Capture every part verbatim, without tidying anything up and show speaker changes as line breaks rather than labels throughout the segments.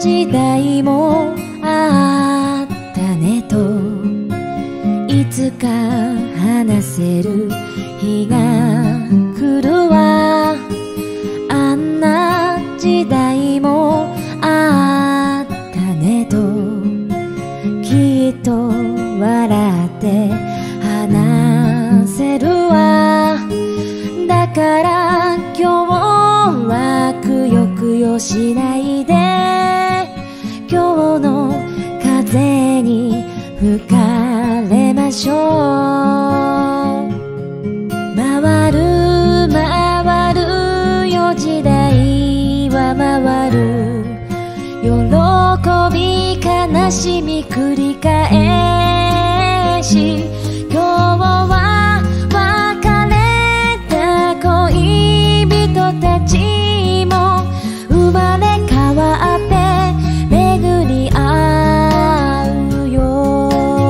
時代もあったねと、いつか話せる日が来るわ。あんな時代もあったねと、きっと笑って話せるわ。だから今日はくよくよしないで、今日の風に吹かれましょう。回る回るよ時代は回る、喜び悲しみ繰り返し、今日は別れた恋人たちも生まれ変わって巡り合うよ。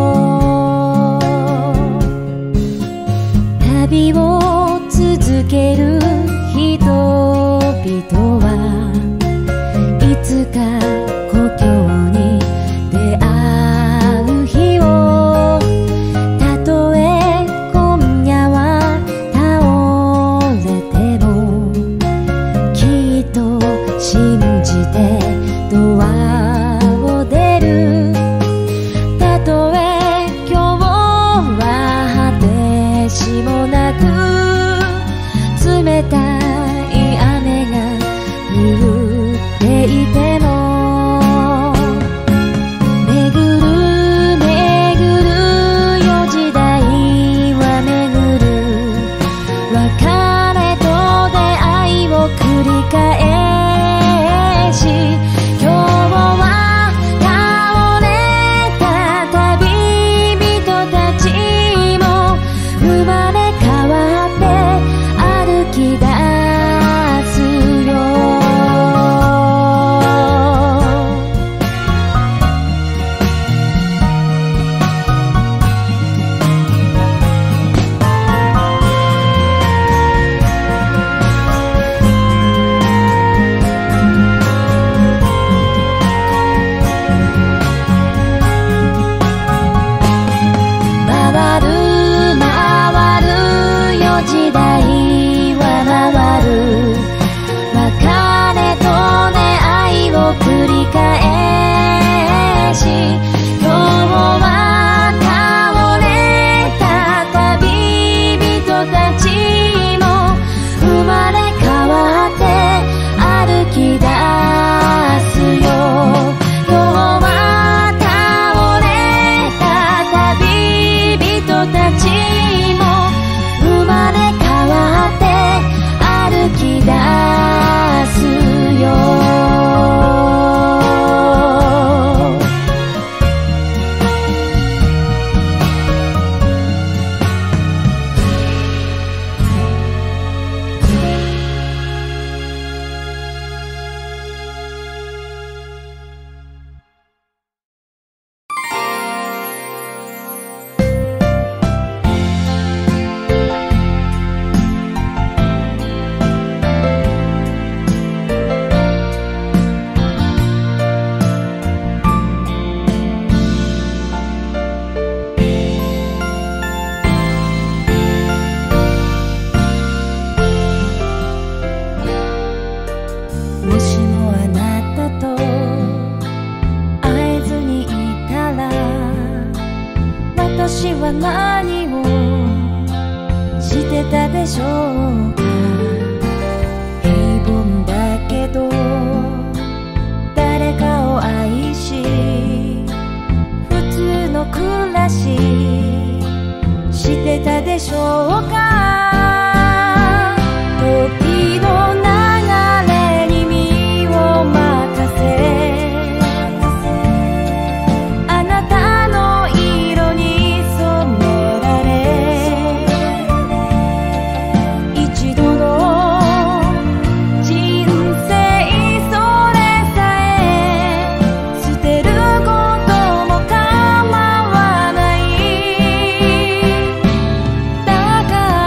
旅を続ける人々はいつか故郷に出会う日を、たとえ今夜は倒れてもきっと信じてドアを出る。たとえ今日は果てしもなく冷たい雨が降っていても、巡る巡るよ時代は巡る、別れと出会いを繰り返し、今日は倒れた旅人たちも生まれ変わって歩き出すよ。回る回るよ時代は回る、別れと出会いを繰り返し、今日は倒れた旅人たちも生まれ変わって歩き出すよ。今日は倒れた旅人たちも生まれ変わって歩き出すよ。もしもあなたと会えずにいたら、私は何をしてたでしょうか。平凡だけど誰かを愛し、普通の暮らししてたでしょうか。時の流れに身を任せ、あなたの色に染められ、一度の人生それさえ捨てることも構わない。だから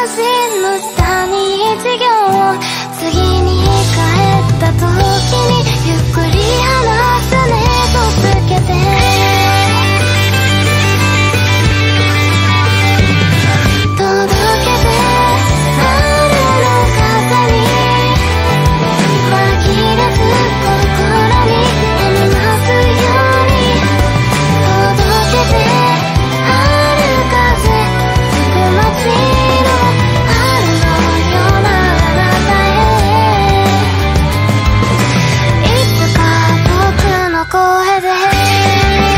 心の下に一行、次に帰った時にゆっくり話すねとつけて、届けて春の風に紛れつ心に眠ますように、届けて春風吹く街の春のようなあなたへ、いつか僕の声で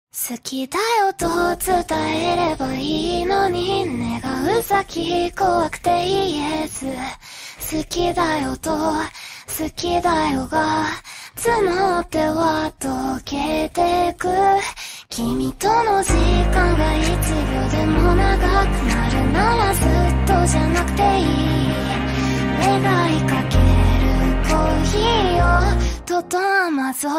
好きだよと伝えればいいのに、願う先怖くてイエス。好きだよと好きだよが募っては溶けてく。君との時間が一秒でも長くなるならずっとじゃなくていい。願いかけるコーヒーをとと甘空。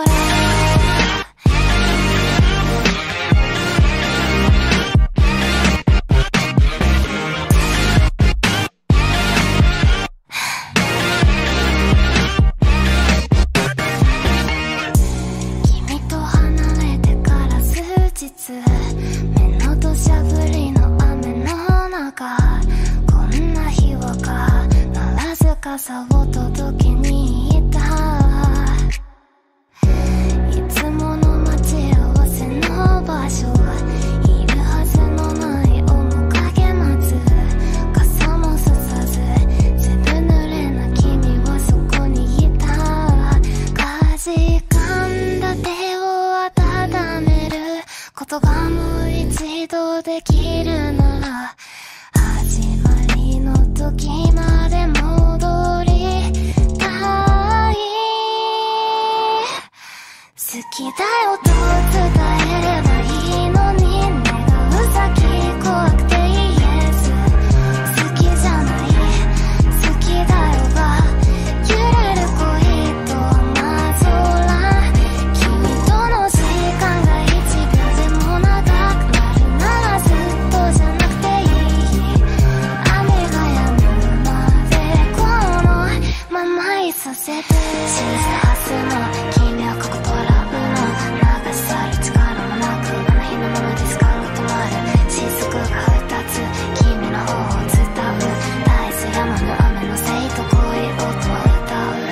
目の土砂降りの雨の中、こんな日は必ず傘を届けに行った。いつもの待ち合わせの場所、いるはずのない面影待つ。傘もささず全部濡れな君はそこにいた。かじかんだ手を温めることがもう一度できるなら、始まりの時まで戻りたい。好きだよと伝えればいいのに、願う先怖くてイエス。好きじゃない好きだよが揺れる恋と雨空。君との時間が一秒でも長くなるならずっとじゃなくていい。雨が止むまでこのままいさせて。シーズハスの君はここトラブの流し去る力もなく、あの日のままで時間が止まる。雫が二つ君の方を伝う。絶えずやまぬ雨のせいと恋音は歌う。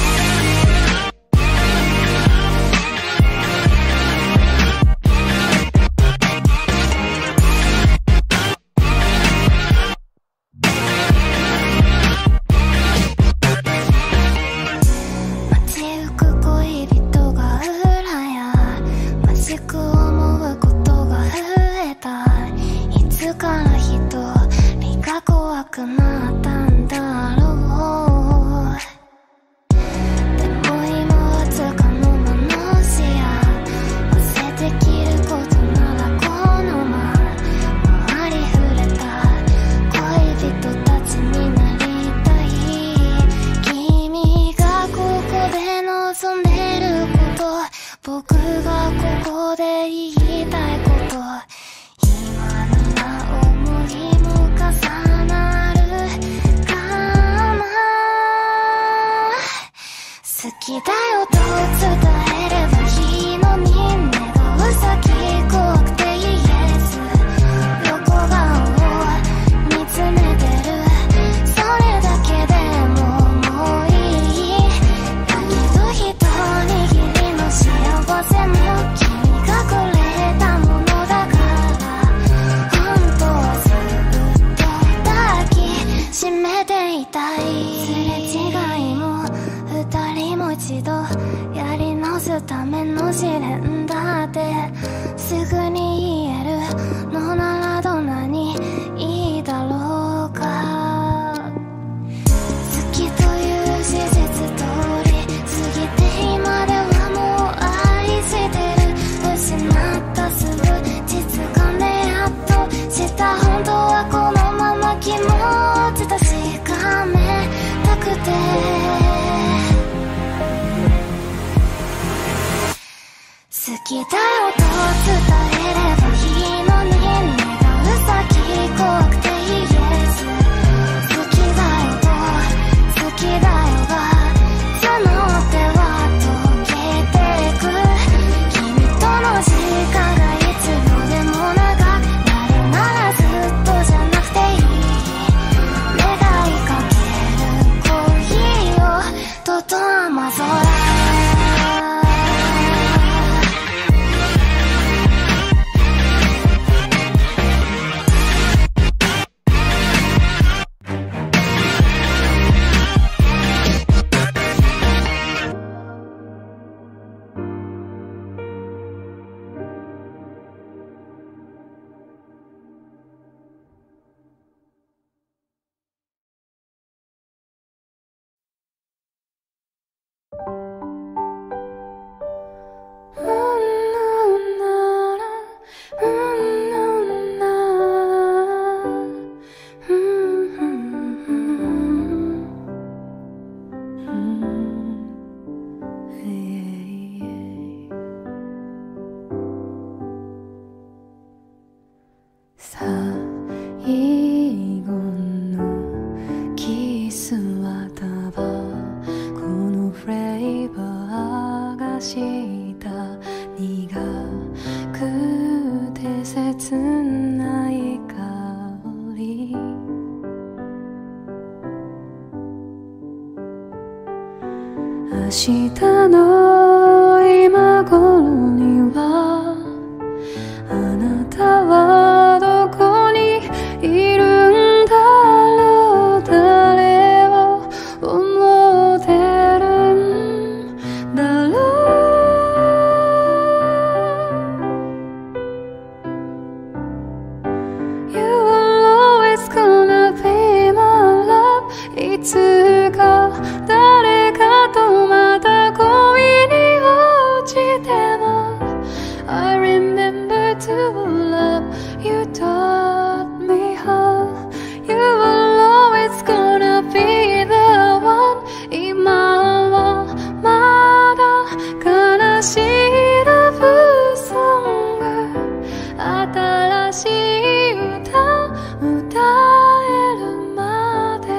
街行く恋人が羨ましく思うことが増えた。いつから一人が怖くなったんだろう。でも今はつかの間の視野、忘れてきることならこのまま回り触れた恋人たちになりたい。君がここで望んでること、僕がここで言いたいこと、今なら思いも重なるかな。好きだよと伝えればいいのに、願う先怖くてイエス。横顔を見つめてる、それだけでももういい。だけど一握りの幸せも君がくれたものだから、本当はずっと抱きしめていたい。すれ違いも二人も一度やり直すための試練だってすぐに言えるのならどんなにいいだろうか。好きという事実通り過ぎて今ではもう愛してる。失ったすぐ実感でやっと知った。本当はこのまま気持ち確かめたくて。好きだよと伝えればいいのに、願う先怖くてイエス。好きだよと好きだよが募っては溶けてく。君との時間がいつ秒でも長くなるならずっとじゃなくていい。願いかけるコーヒーをとと甘空。
日の今頃にはあなたはどこにいるんだろう、誰を思ってるんだろう。 You were always gonna be my love。 いつか誰かとまた恋に落ちても I remember to love you taught me how。 You were always gonna be the one。 今はまだ悲しいラブソング、新しい歌歌えるまで。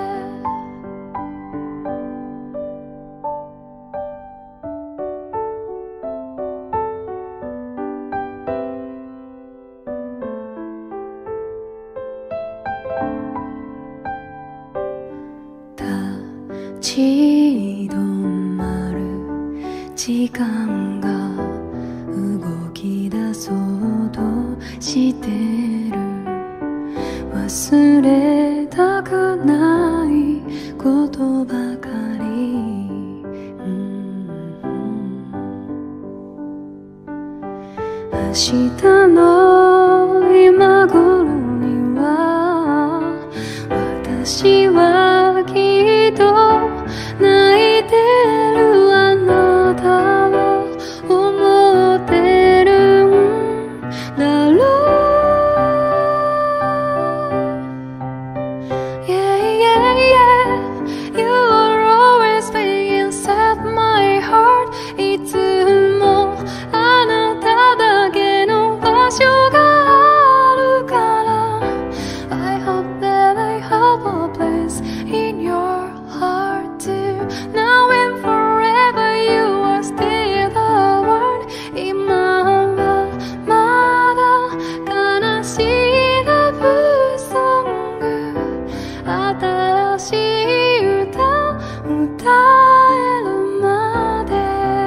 立ち止まる時間が動き出そうとしてる。忘れたくないことばかり、うん、明日の今頃には私はきっと泣いてるあなたを思ってるんだろう。 Yeah, yeah, yeah。 You are always being inside my heart。 いつもあなただけの場所があるから I hope that I have a place in your heart too。 Now and forever you are still the one。 今はまだ悲しいラブソング、新しい歌歌えるまで。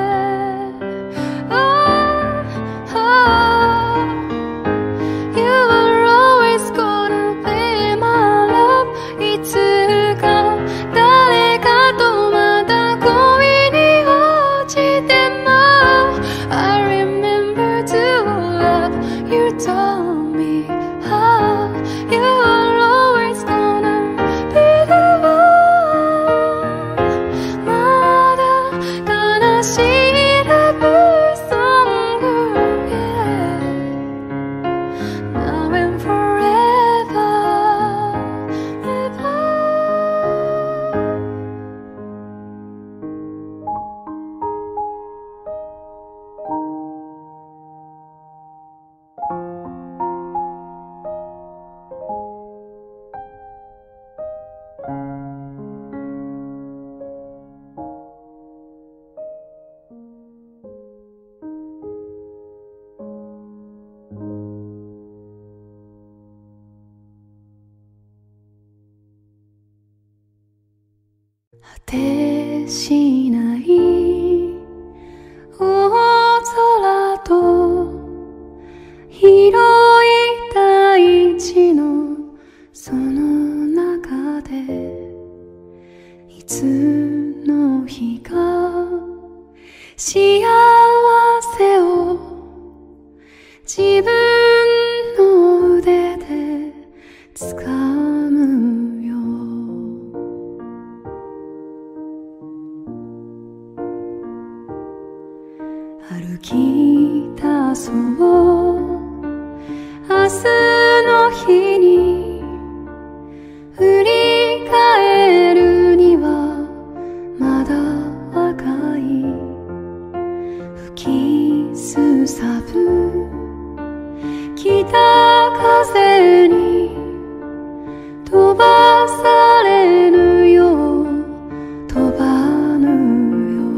Oh, oh。 You are always gonna be my love。 いつか誰かとまた恋に落ちても I remember to love you told me how。 You are always gonna be the one。 まだ悲しいラブソング、yeah。 Now and forever ever。果てしない大空と広い大地のその中で、いつの日か幸せを自分の腕で掴むよ。歩き出そう明日の日に、振り返るにはまだ若い。吹きすさぶ北風に飛ばされぬよう飛ばぬよ。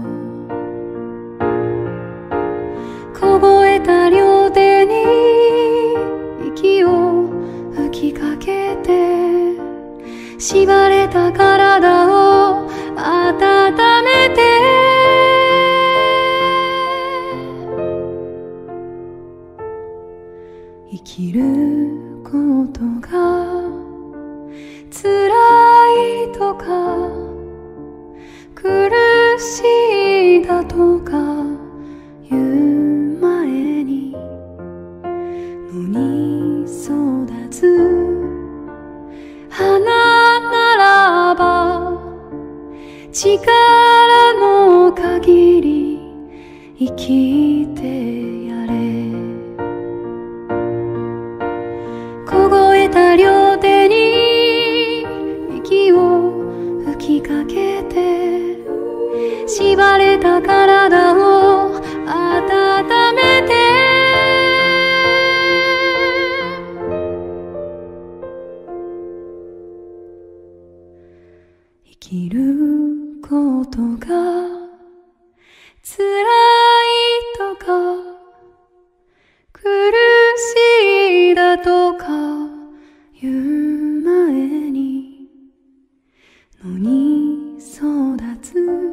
凍えた両手に息を吹きかけて縛れた体を温めて生きることが辛いとか苦しいだとか言う前に野に育つ花ならば力の限り生きてやれ。凍えた両手に息を吹きかけて縛れた体を温めて生きることが辛いとか苦しいだとか言う前に野に育つ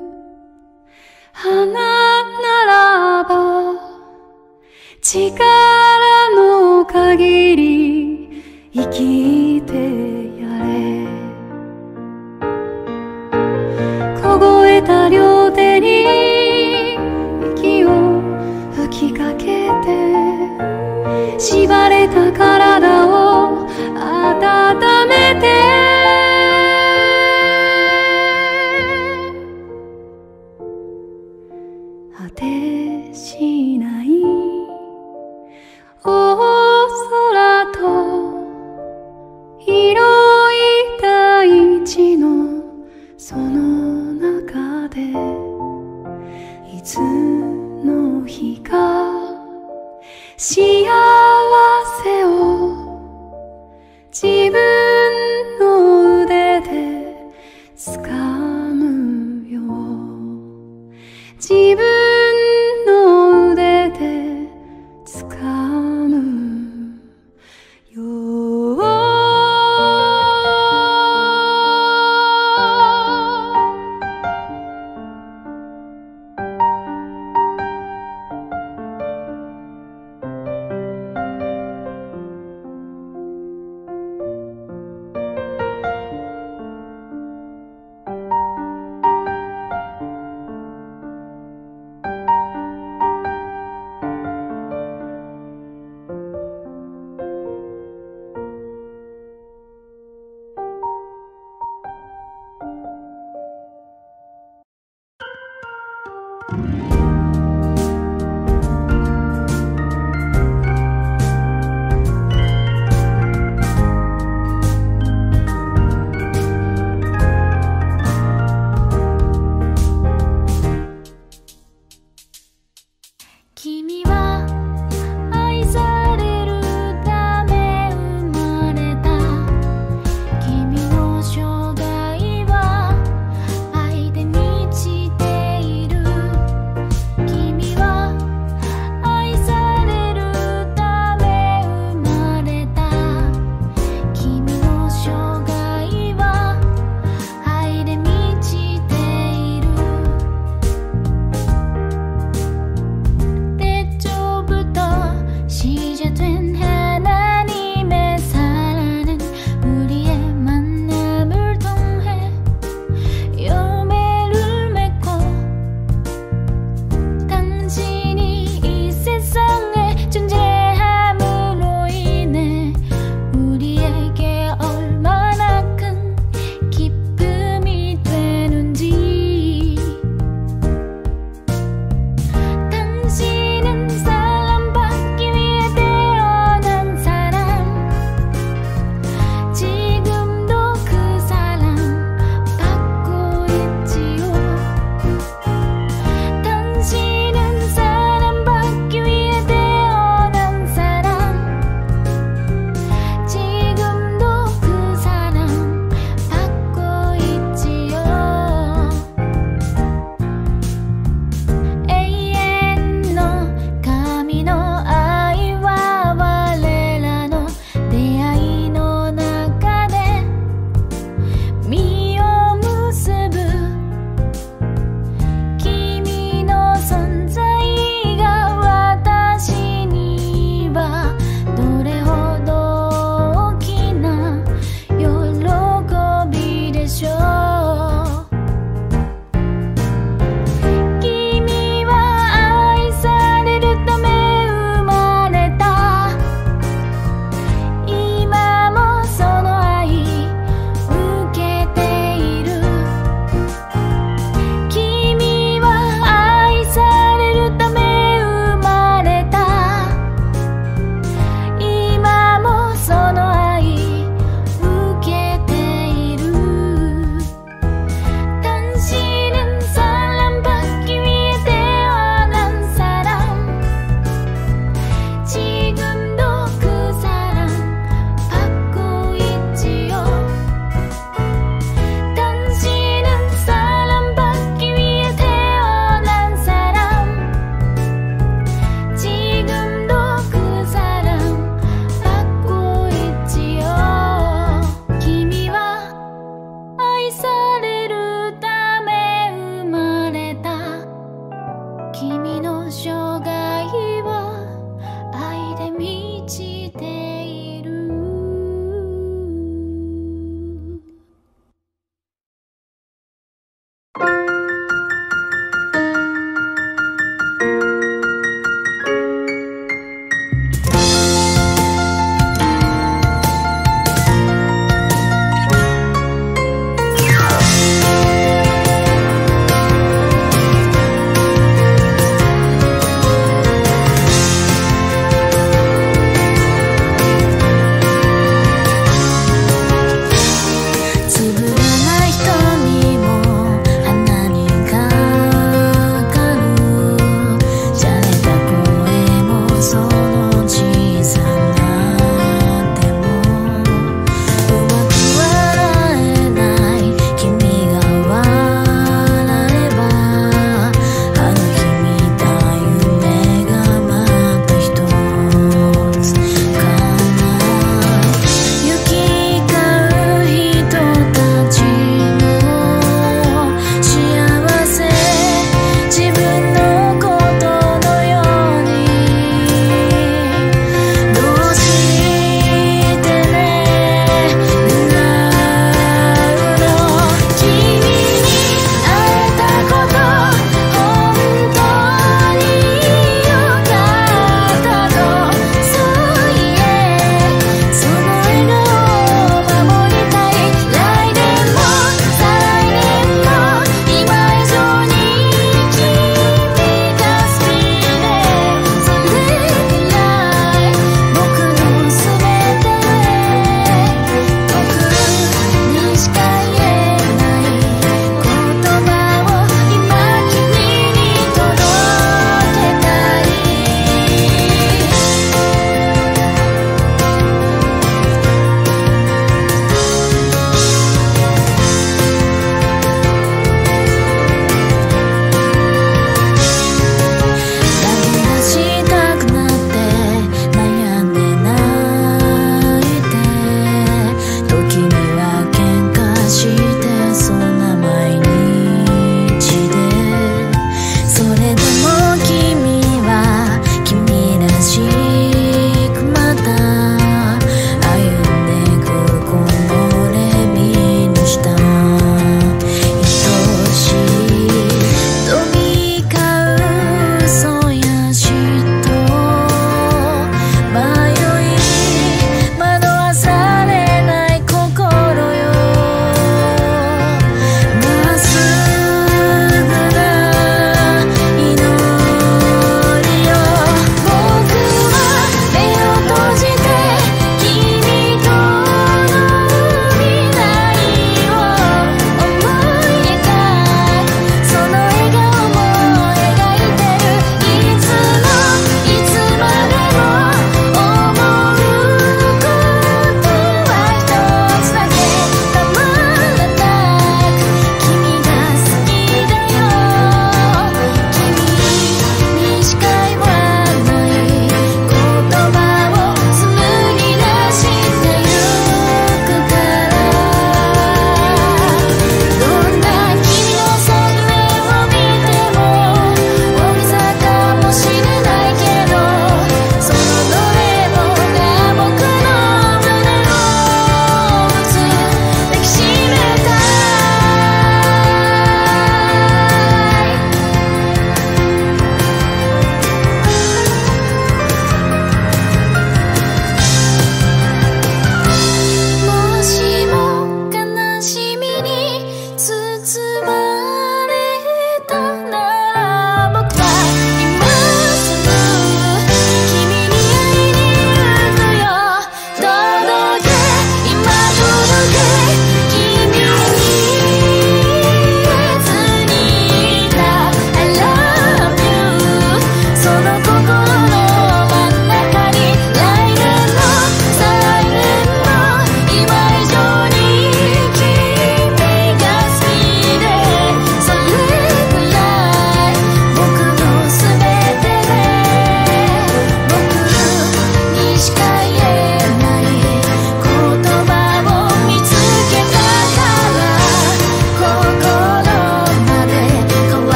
花ならば力の限り生きてやれ。凍えた両手に息を吹きかけて縛れた体を温めて果てしない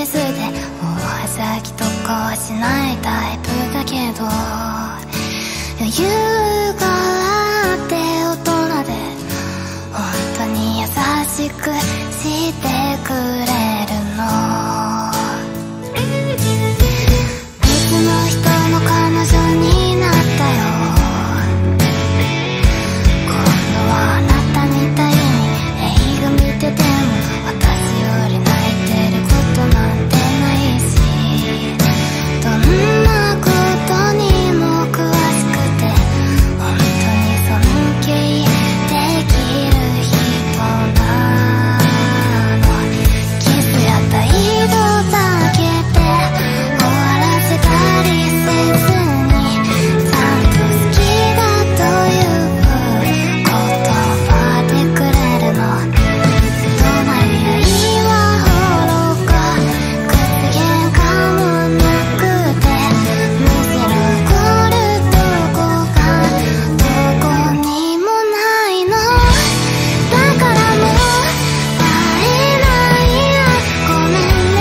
レスで大はしゃぎとかはしないタイプだけど、余裕があって大人で本当に優しくしてくれるの。別の人の彼女になったよ。今度はあなたみたいに映画見てても私より泣いてることなんてないし、どんなことにも詳しくて本当に尊敬できる人なの。キスや態度だけで終わらせたりせずに、ちゃんと好きだという言葉でくれるの。怒鳴り合いはほろか口喧嘩もなくて、むしろ怒るとこがどこにもないの。だからもう会えないやごめんね。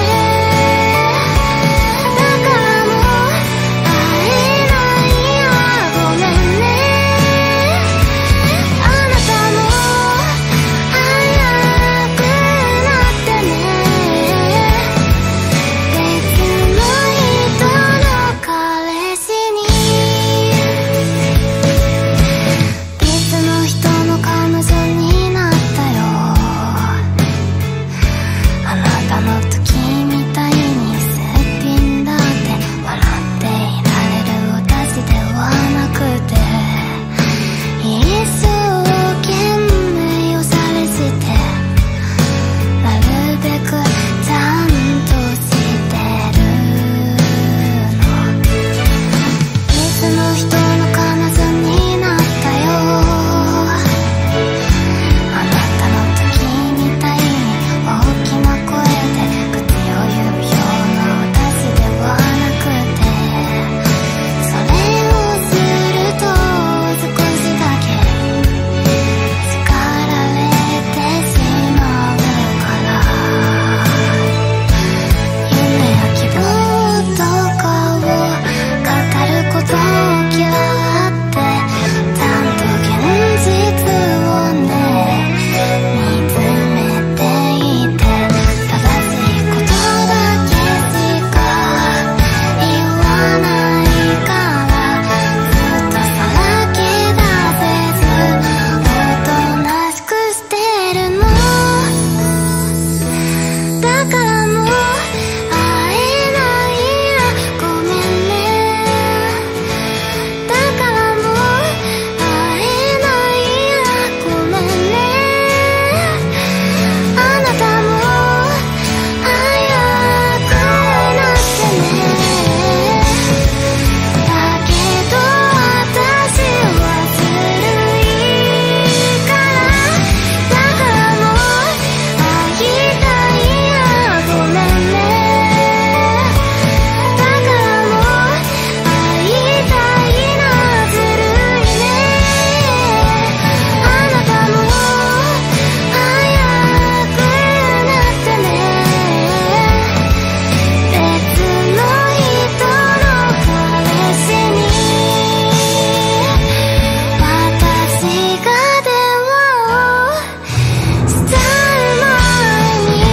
だからもう会えないやごめんね。あなたも早くなってね。別の人の彼氏に、別の人の彼女になったよ。あなたの時みたいにすっぴんだって笑っていられる私ではなくて、一生懸命おしゃれしてなるべくちゃんとしてるの。別の人の彼女になったよ。あなたの時みたいに大きな声で口を言うような私ではなくて、それをすると少しだけ叱られてしまうから、夢や希望とかを語ること嫌ってちゃんと現実をね見つめていて、正しいことだけしか言わないからずっとさらけ出せずおとなしくしてるの。だからもう会えないやごめんね。だからもう会えないやごめんね。あなたも早くなってね。だけど私はずるいから、だからもう会いたいやごめんね。だからもう会いたいなずるいね。あなたも早くなってね。別の人の彼氏に私が電話をしちゃう前に、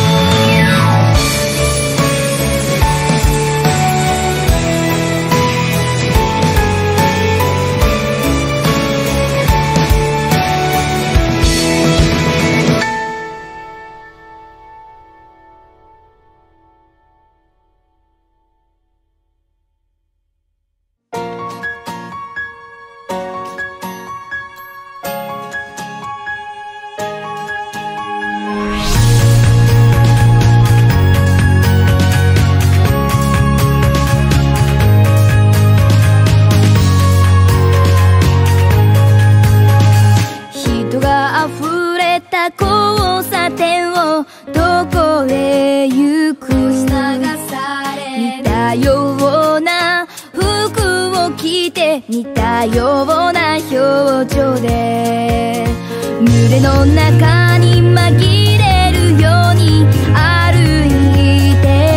人が溢れた交差点をどこへ行く、似たような服を着て似たような表情で群れの中に紛れるように歩いて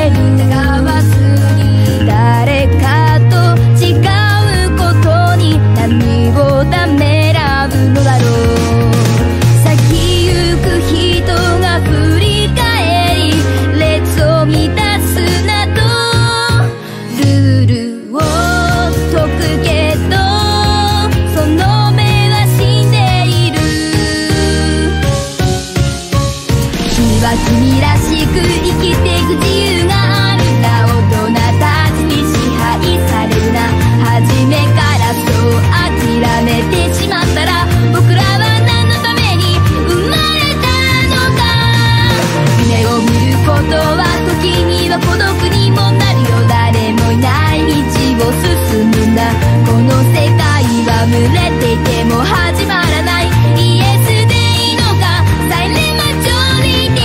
君は君らしく生きていく自由があるんだ。大人たちに支配されるな。初めからそう諦めてしまったら、僕らは何のために生まれたのか。夢を見ることは時には孤独にもなるよ。誰もいない道を進むんだ。この世界は群れていても始まらない。イエスでいいのか、サイレンマジョリテ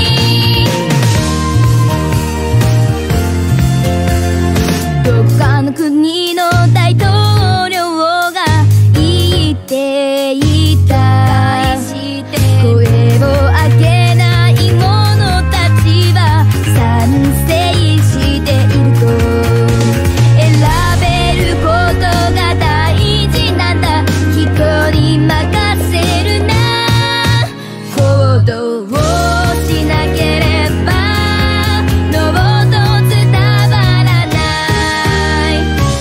ィ。どっかの国の大統領が言っていた。声を上げない者たちは賛成していると。選べることが大事なんだ。人に任せるな。行動をしなければノート伝わらない。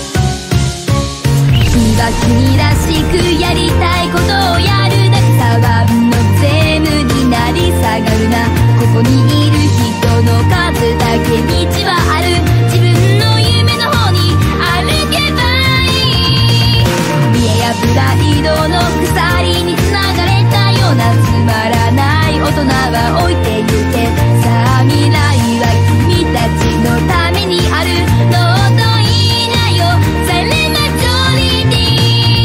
君は君らしくやりたいことをやるだけ。騒ぐの全部になり下がるな。ここにいる人の数だけ道はある。自分の夢の方に歩けばいい。見栄やプライドの鎖につながれたようなつまらない大人は置いてゆけ。さあ未来は君たちのためにある。ノーと言いなよ、サイレンマジョリティ。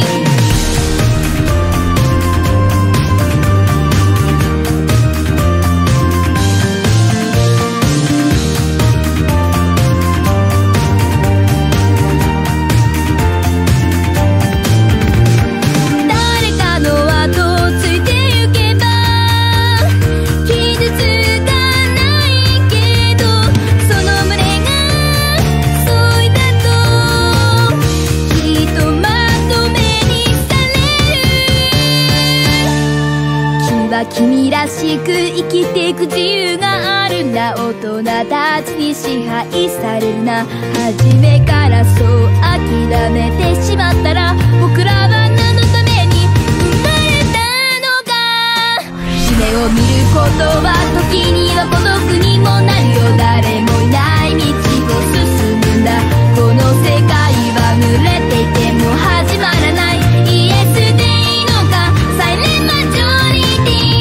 誰かの後をついてゆけば傷つかないけど、その胸がそいだとひとまとめにされる。君は君らしく生きていく自由があるんだ。大人たちに支配されるな。初めからそう諦めてしまったら、僕らは何のために生まれたのか。夢を見ることは時には孤独にもなるよ。誰もいない道を進むんだ。この世界は群れていても始まらない。イエスでいいのか、サイレンマジョリティ。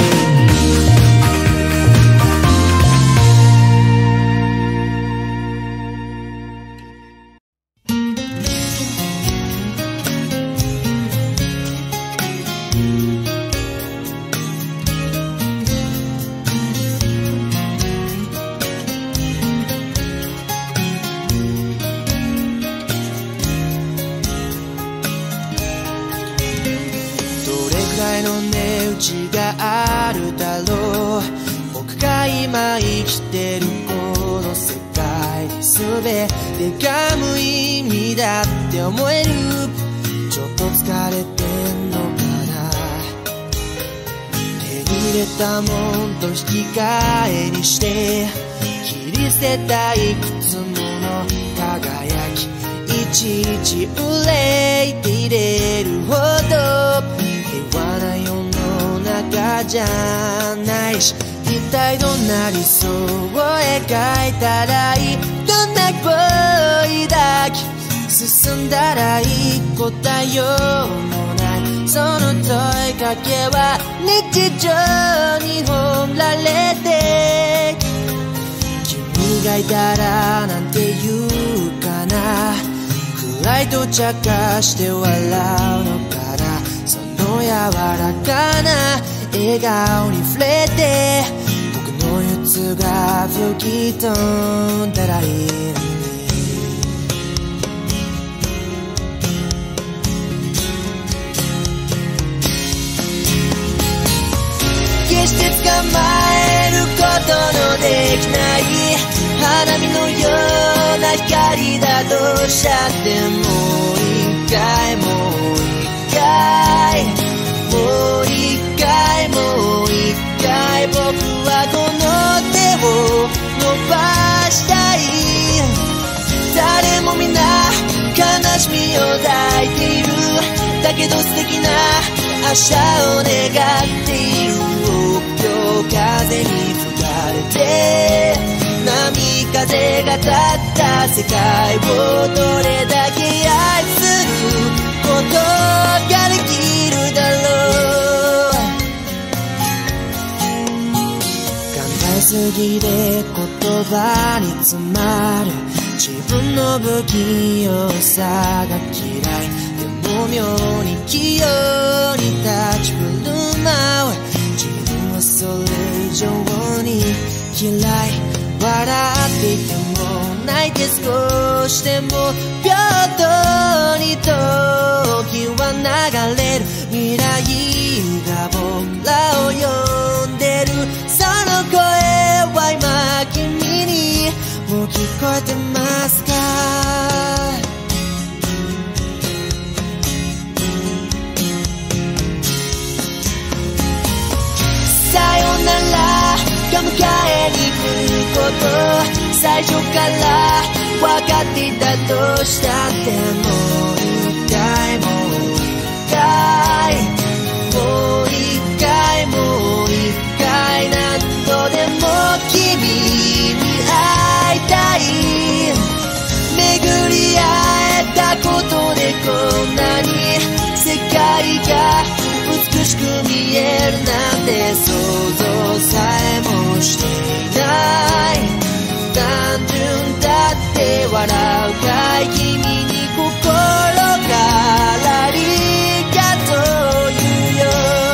どれくらいの値打ちがあるだろう。僕が今生きてるこの世界に全てが無意味だって思える。ちょっと疲れてんのかな。手に入れたもんと引き換えにして切り捨てたいくつもの輝き、いちいち憂いていれるほど平和な世の中じゃないし、一体どんな理想を描いたらいい。どんな声抱き進んだらいい。答えようもない。その問いかけは日常に放られて、君がいたらなんて言うかな。暗いと茶化して笑うのかな。その柔らかな笑顔に触れて、僕の憂鬱が吹き飛んだらいいのに。決して捕まえることのできない花火のような光だとしちゃって、もう一回もう一回もう一回もう一回、僕はこの手を伸ばしたい。誰もみんな悲しみを抱いている。だけど素敵な明日を願っている。今日風に吹かが立った世界をどれだけ愛することができるだろう。考えすぎで言葉に詰まる自分の不器用さが嫌い。でも妙に器用に立ち振る舞う自分はそれ以上に嫌い。笑っていても泣いて少しでも平等に時は流れる。未来が僕らを呼んでる。その声は今君にもう聞こえてますか？さよならが迎えに来ること、最初から分かっていたとしたってもう一回もう一回もう一回もう一回何度でも君に会いたい。巡り会えたことでこんなに世界が美しく見えるなんて想像さえもしていない。単純だって笑うかい君に心からありがとう言うよ。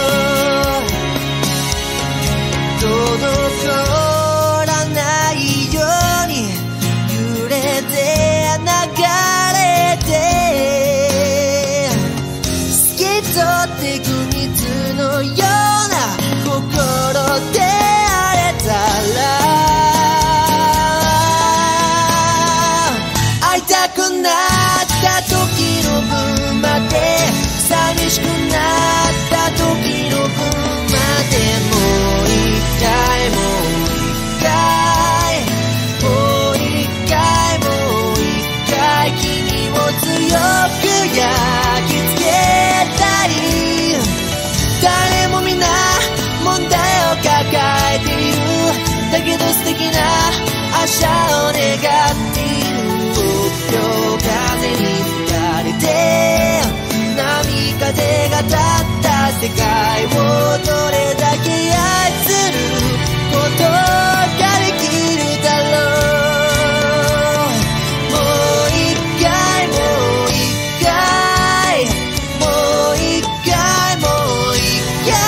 滞らないように揺れて流れて透き通ってく水のような心であれたら会いたくなった時の分まで寂しくなった時の分までもう一回もう一回もう一回もう一回君を強く焼き付けたい。誰も皆問題を抱えている。だけど素敵な明日を願っている。夜風に吹かれて波風が立った世界をどれだけ愛することができるだろう。もう一回もう一回もう一回もう一回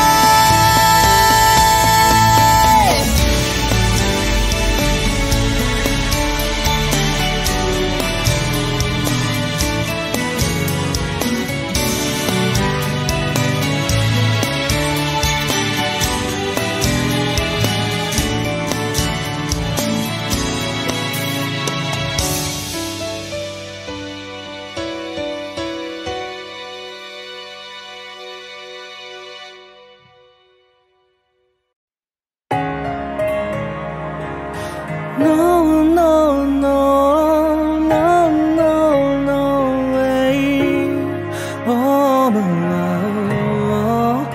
No, no, no, no, no, no way. Oh, no, no,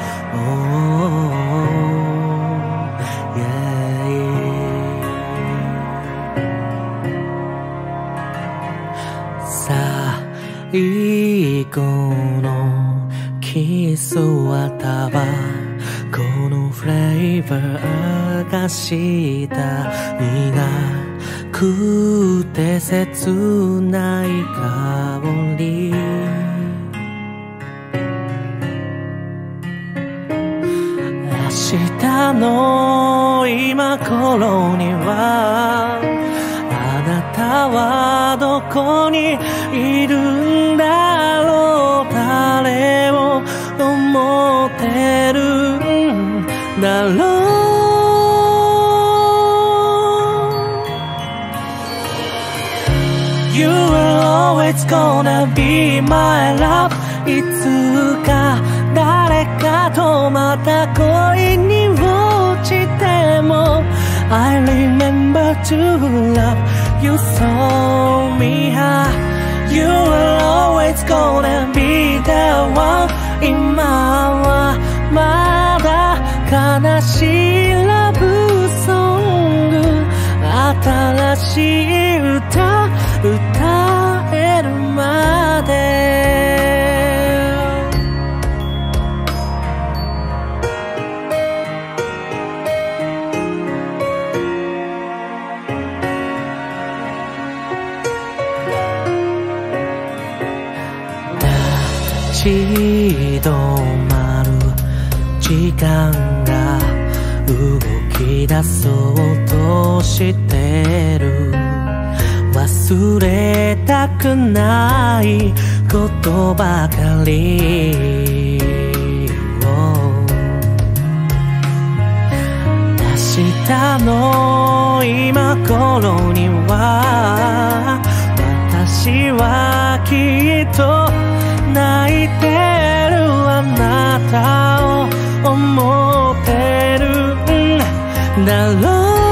oh, yeah. 最後のキスはたばこのフレーバーがした苦くて切ない香り。明日の今頃にはあなたはどこにいるんだろう。誰を思ってるんだろう。You are always gonna be my love. いつか誰かとまた恋に落ちても I remember to love you so me how You are always gonna be the one. 今はまだ悲しいラブソング新ししい歌歌えるまで立ち止まる時間が動き出そうとしてる忘れたくないことばかりを明日の今頃には私はきっと泣いてるあなたを思ってるんだろう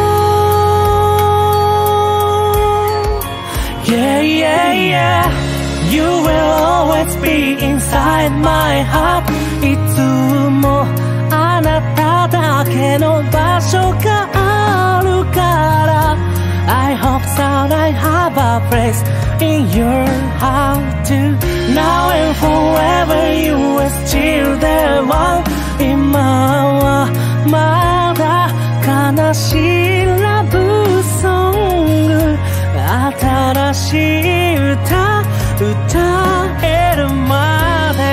Yeah, yeah, yeah You will always be inside my heart いつもあなただけの場所があるから I hope that I have a place in your heart too Now and forever you are still the one 今はまだ悲しいラブソング新しい歌歌えるまで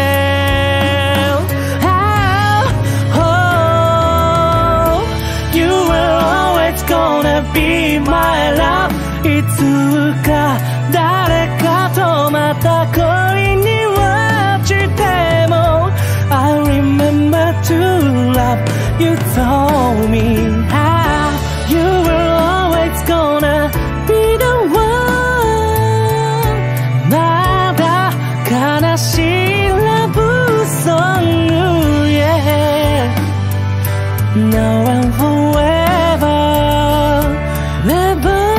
oh, oh, You will always gonna be my love いつか誰かとまた恋に落ちても I remember to love You told me how You were always gonna be the one まだ悲しいラブソング Yeah Now and forever Never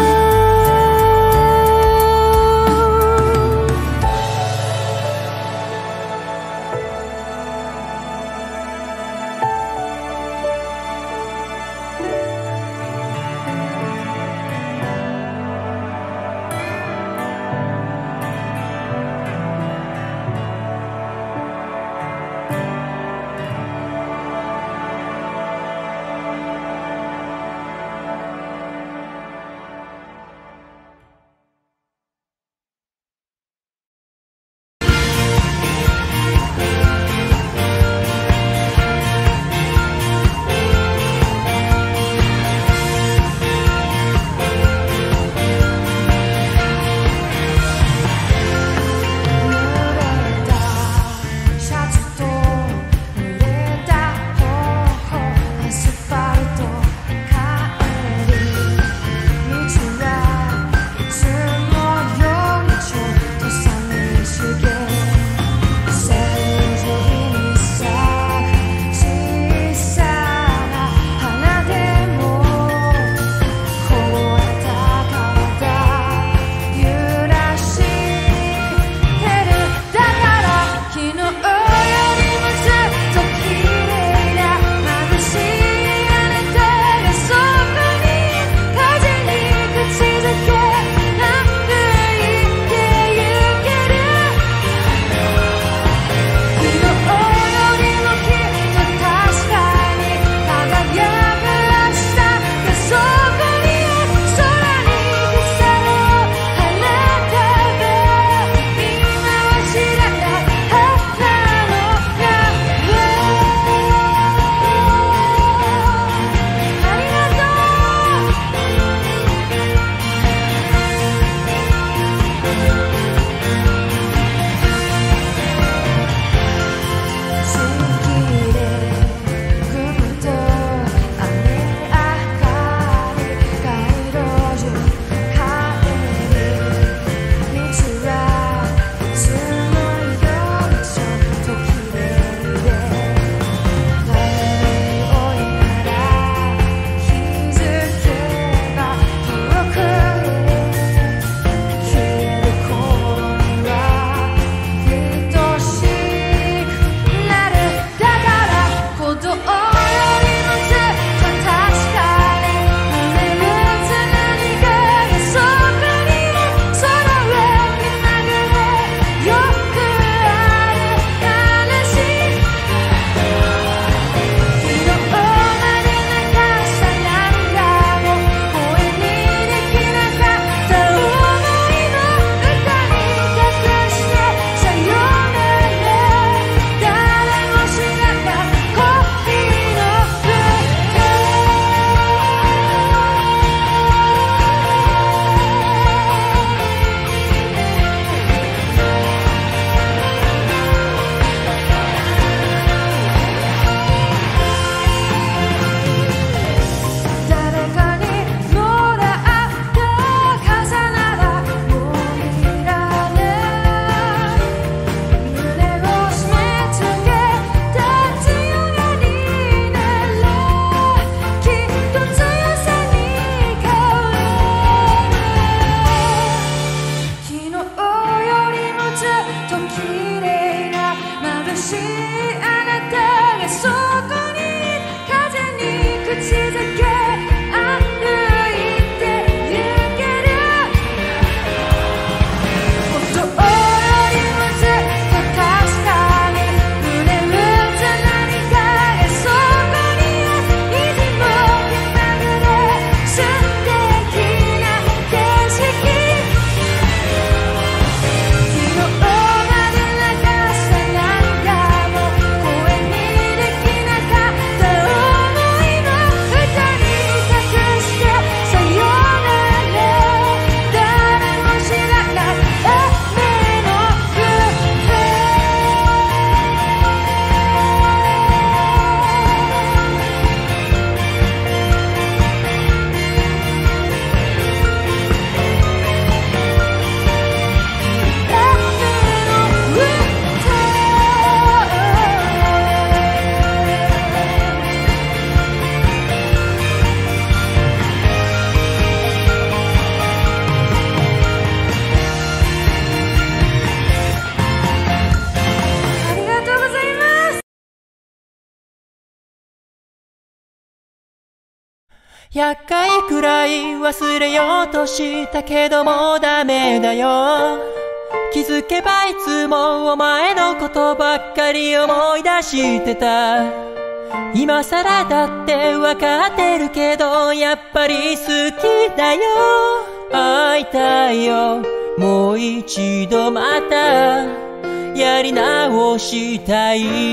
百回くらい忘れようとしたけどもダメだよ。気づけばいつもお前のことばっかり思い出してた。今さらだってわかってるけどやっぱり好きだよ。会いたいよもう一度またやり直した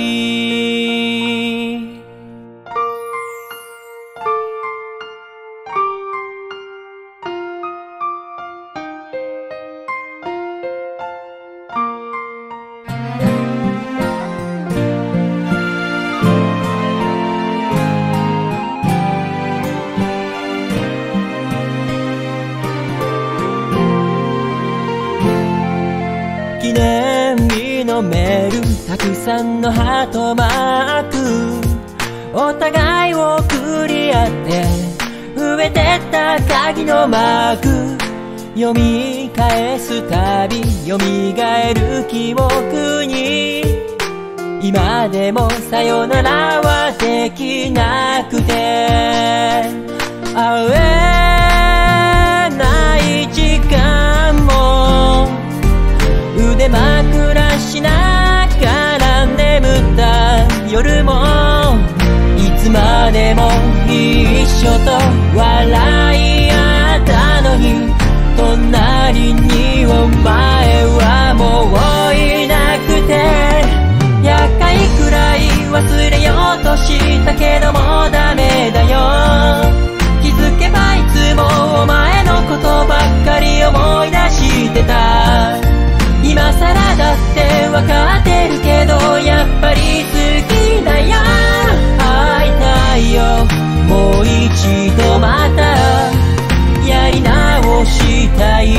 い。記念日のメールたくさんのハートマークお互いを送り合って増えてった鍵のマーク読み返すたび蘇る記憶に今でもさよならはできなくて会えない時間も腕枕しながら眠った夜もいつまでも一緒と笑い合ったのに隣にお前はもういなくて百回くらい忘れようとしたけどもダメだよ。気づけばいつもお前のことばっかり思い出してた。今さらだってわかってるけどやっぱり好きだよ。会いたいよもう一度またやり直したい。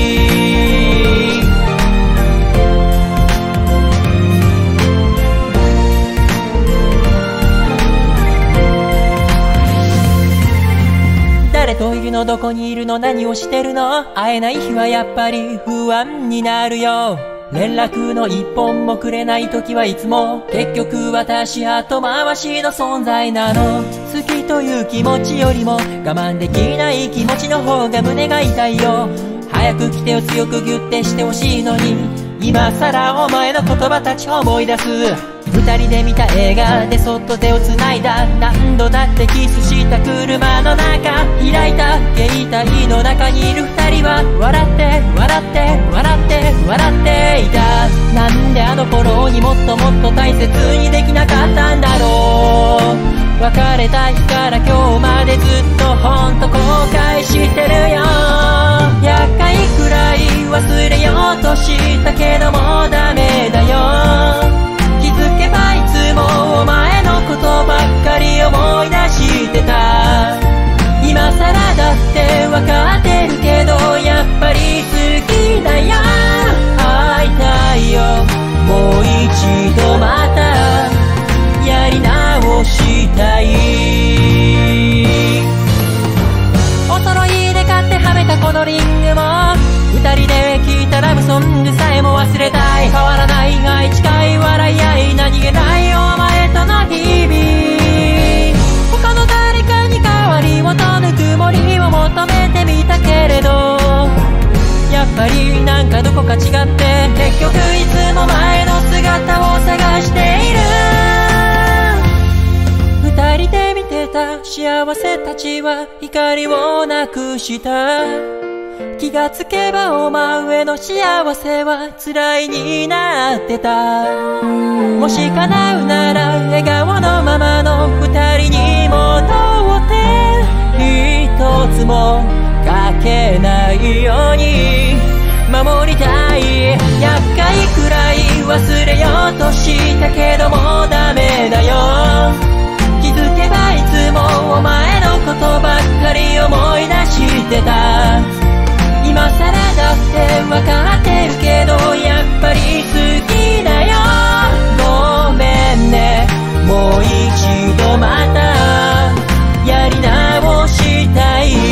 誰といるのどこにいるの何をしてるの会えない日はやっぱり不安になるよ。連絡の一本もくれない時はいつも結局私後回しの存在なの。好きという気持ちよりも我慢できない気持ちの方が胸が痛いよ。早く来てを強くギュッてしてほしいのに今さらお前の言葉たち思い出す。二人で見た映画でそっと手を繋いだ何度だってキスした車の中開いた携帯の中にいる二人は笑って笑って笑って笑っていた。なんであの頃にもっともっと大切にできなかったんだろう。別れた日から今日までずっとほんと後悔してるよ。百回くらい忘れようとしたけどもダメだよ。気づけばいつもお前のことばっかり思い出してた。今さらだってわかってるけどやっぱり好きだよ。会いたいよもう一度またやり直したい。お揃いで買ってはめたこのリングも二人で聴いたラブソングさえも忘れたい。変わらない愛近い笑い合い何気ないお前との日々他の誰かに代わりをとぬくもりを求めてみたけれどやっぱりなんかどこか違って結局いつも前の姿を探している。二人で見てた幸せたちは光をなくした。気がつけばお前の幸せは辛いになってた。もし叶うなら笑顔のままの二人に戻って一つもかけないように守りたい。厄介くらい忘れようとしたけどもダメだよ。気づけばいつもお前のことばっかり思い出してた。今さらだってわかってるけどやっぱり好きだよ。ごめんねもう一度またやり直したい。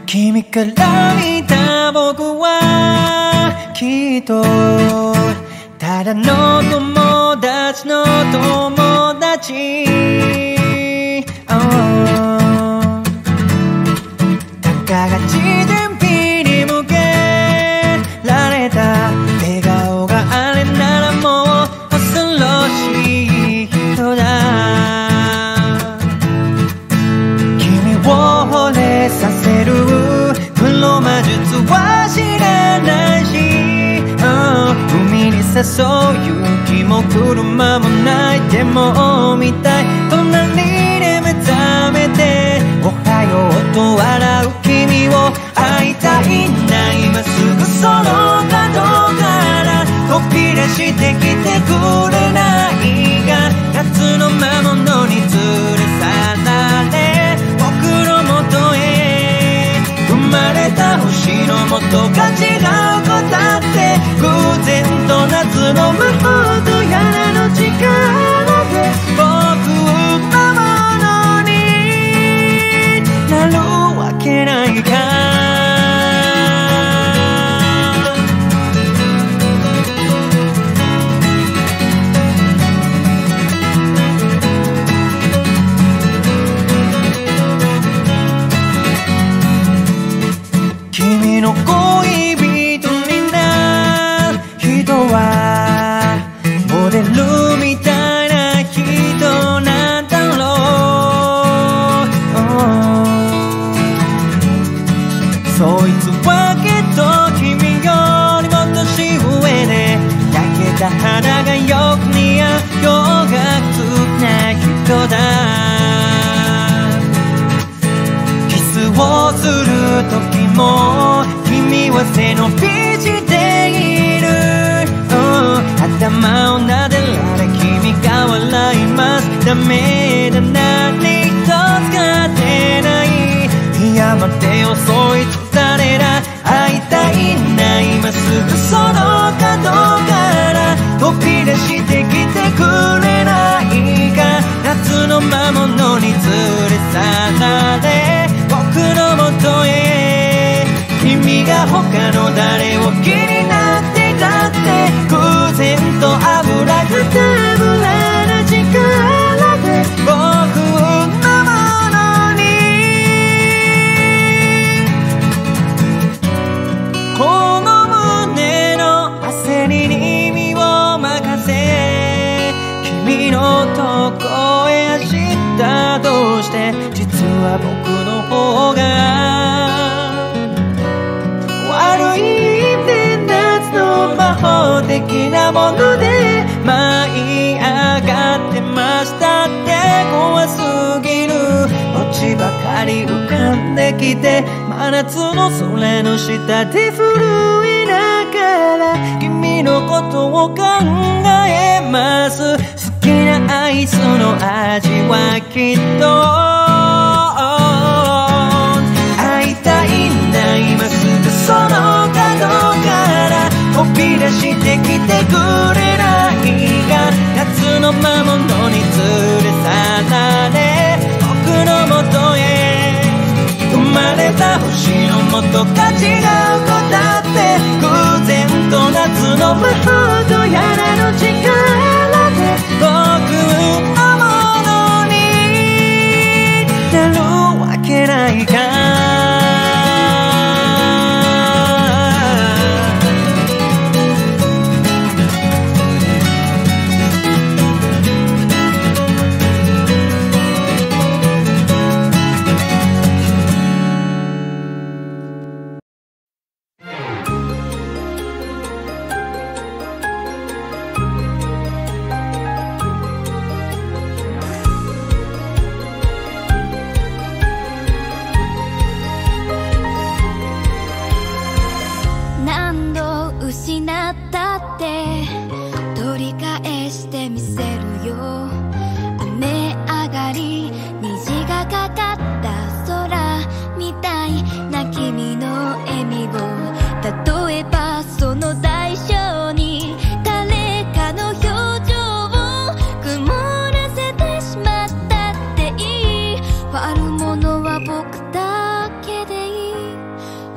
君から見た僕はきっとただの友達の友達、oh、たかが自然日に向けられた笑顔があれならもう恐ろしい人だ。君を惚れさせる黒魔術は知らないし、oh、海に誘う勇気も車もない。でも見たい隣で目覚めておはようと笑う君を会いたいんだ。今すぐその角から飛び出してきてくれないか。夏の魔物に連れ去られ僕の元へ生まれた星の元が違う子だって偶然と夏の魔法とやらの力で僕のものになるわけないか。君の恋人になる人はモデルみたいな人なんだろう、oh、そいつはきっと君よりも年上で焼けた肌がよく似合う洋楽な人だ。キスをする時も君は背伸びしている、oh、頭を撫でられ君が笑います。ダメだ何一つが出ない。いや待てよそいつ誰だ。会いたいんだ今すぐその角から飛び出してきてくれないか。夏の魔物に連れ去られ僕の元へ君が他の誰を気になってたって偶然と油がたぶらな力で僕のものにこの胸の焦りに身を任せ君のとこへ明日どうして実は僕の方が悪い意味で夏の魔法的なもので舞い上がってましたって怖すぎるオチばかり浮かんできて真夏の空の下で震えながら君のことを考えます。好きなアイスの味はきっと会いたいんだ今すぐその角から飛び出してきてくれないが夏の魔物に連れ去られ僕の元へ生まれた星の元が違う子だって偶然と夏の魔法とやらの力で僕のものになるわけないか。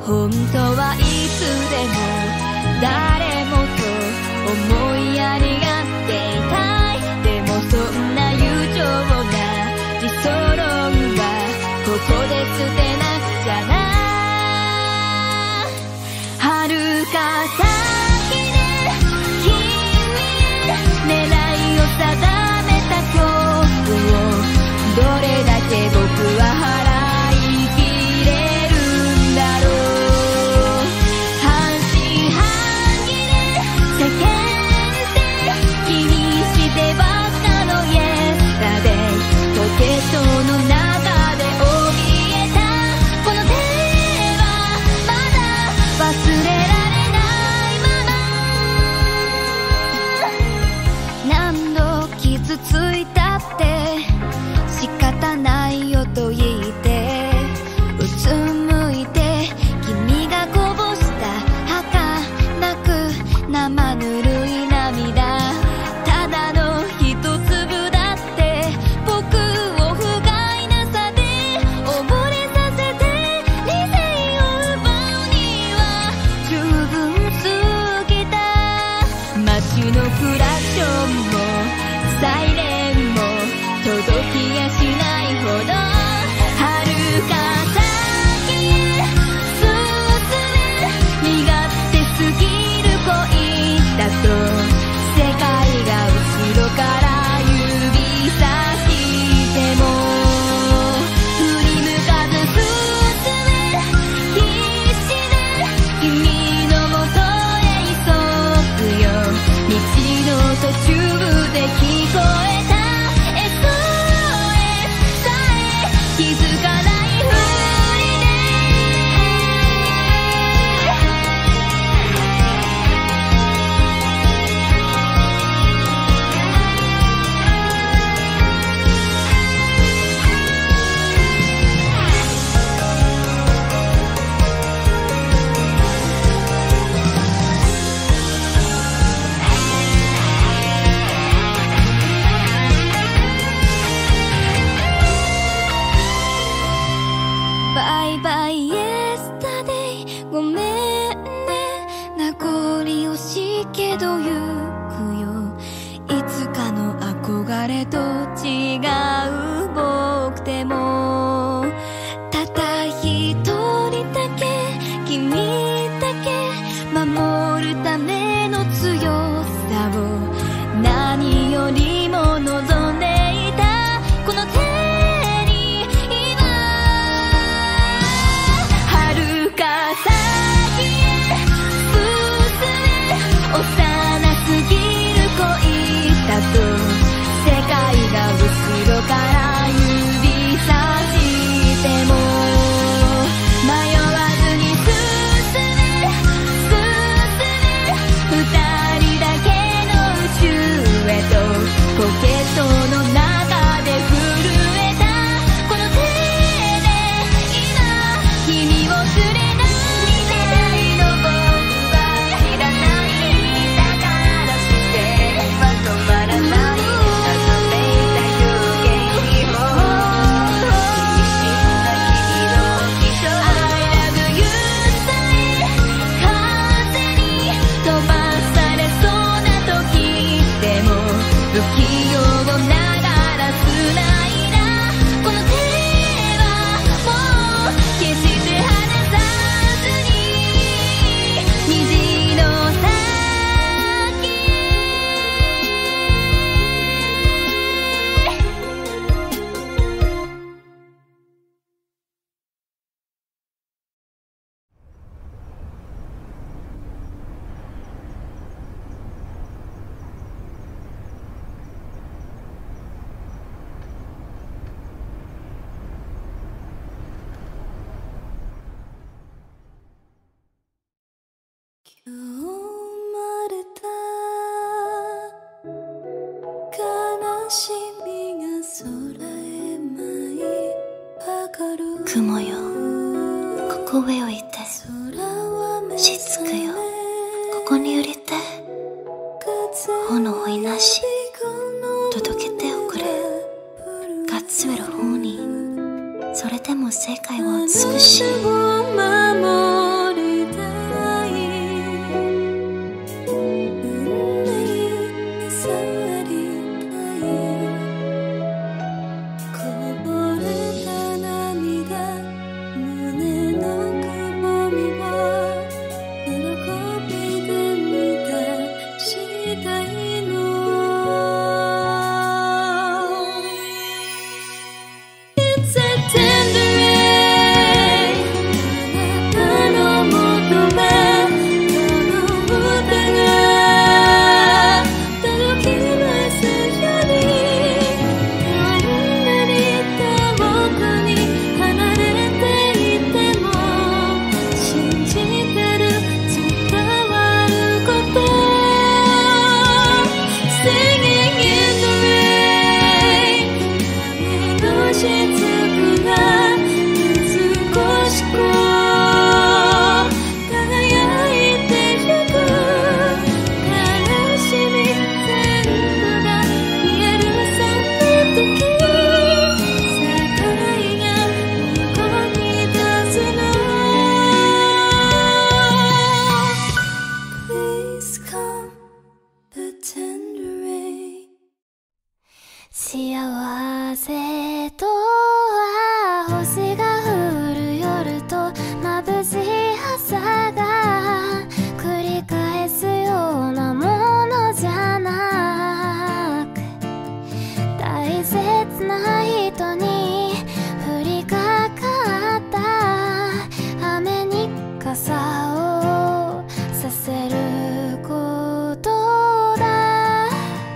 本当はいつでも誰もと思いやりがっていたい。でもそんな友情な理想論はここで捨てなくちゃな。遥か先で君へ狙いを定めた今日をどれだけ僕は払いきれるんだろう。半信半疑で世間で気にしてばっかのイエスタデイ、ポケットの中で怯えたこの手はまだ忘れられないまま。何度傷ついたって仕方ないよと言ってうつむいて君がこぼした儚く生ぬるい涙、ただの一粒だって僕を不甲斐なさで溺れさせて理性を奪うには十分すぎた。街のクラクションもサイレンも届きやしないほど遥か先へ進め身勝手すぎる恋だと世界が後ろから指さしても振り向かず進め必死で君のもとへ急ぐよ。道の途中で聞こえた気づかないふりでバイバイイエスタデイ、ごめんね名残惜しいけど行くよ。いつかの憧れと違う僕でもただ一人だけ君だけ守るための強さを何よりも望んでいたこの手幼すぎる恋だと世界が後ろから指さしても迷わずに進め進め二人だけの宇宙へとポケットの中で震えたこの手で今君を連れ出しての僕はいらない止まらない謎めいた表現を一瞬だ君の気象 I love you さえ風に飛ばされそうな時でも不器用ながら繋いだこの手はもう決して離さずに虹の先今日までた悲しみが空へ舞い上がる雲よここへ置いてしつくよここに降りて炎をいなし届けておくれガッツウェル方にそれでも世界は美しい
と眩しい朝が繰り返すようなものじゃなく、大切な人に降りかかった雨に傘をさせることだ。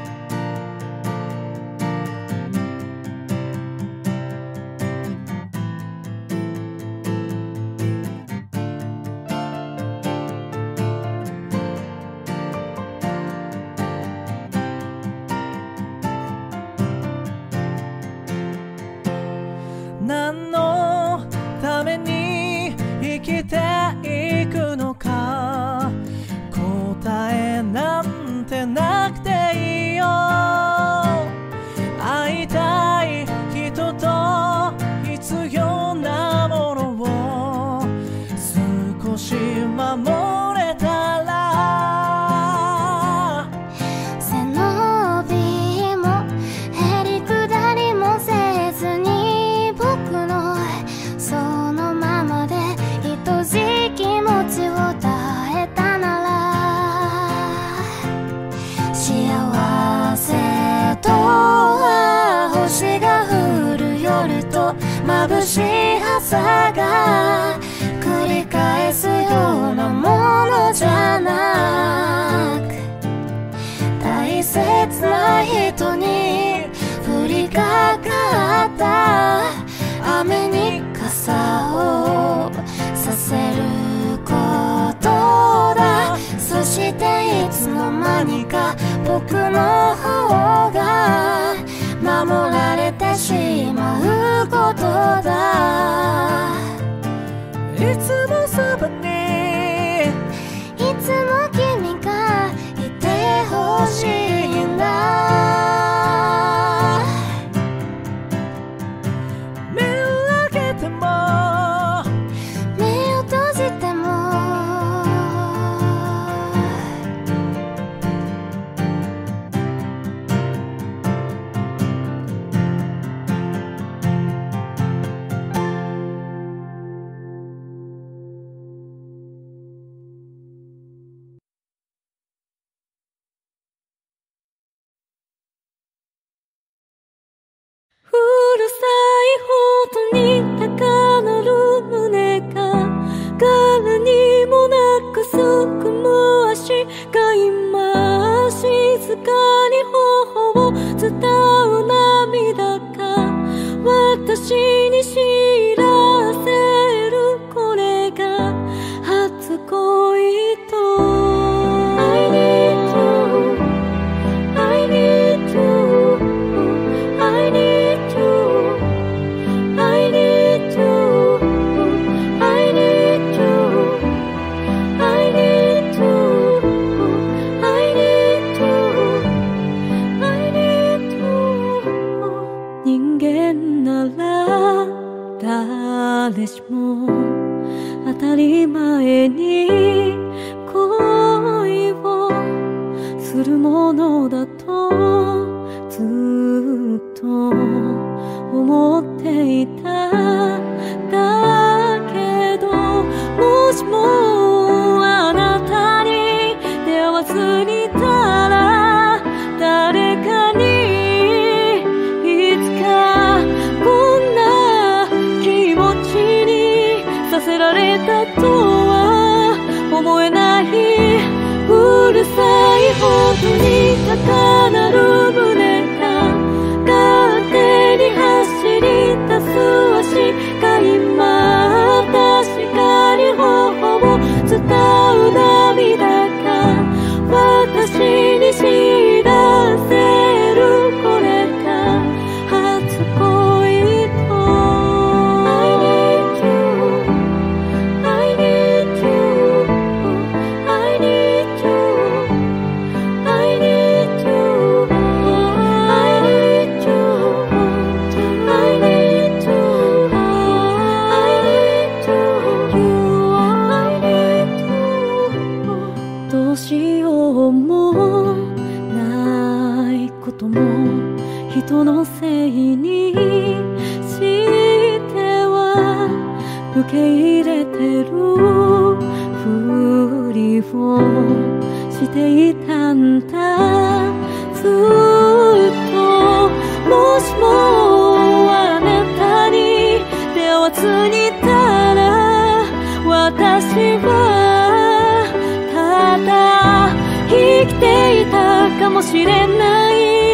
何のために生きていくのか、答えなんてなくていいよ。会いたい人と必要なものを少し守れたら、
背伸びもへりくだりもせずに僕のそのままで愛しい気持ちを伝えたなら、幸せと星が降る夜と眩しい朝が繰り返すようなものじゃなく、大切な人に降りかかった雨に傘をさせることだ。そしていつの間にか僕の方が守られてしまうことだ。
いつもそばに
いつも君がいてほしいんだ。
目を開けても
目を閉じても
うるさいほどに高鳴る胸が柄にもなくすくむ足が今静かに頬を伝う涙が私に知らせる。これが初恋と I need you I need you I need you I need you I need you I need you I need you I need you 人間なら誰しも当たり前に恋をするものだとずっと思っていた。だけどもしもあなたに出会わずにいたら、誰かにいつかこんな気持ちにさせられたとは思えない。うるさいほどに高鳴る胸が勝手に走り出す足が今確かに頬を伝う涙が私に知らせる。これが初恋と I need you I need you I need you I need you I need you I need you I need you I need you どうしようもないことも人のせいにしては受け入れれてるふりをしていたんだ。ずっともしもあなたに出会わずにいたら、私はただ生きていたかもしれない。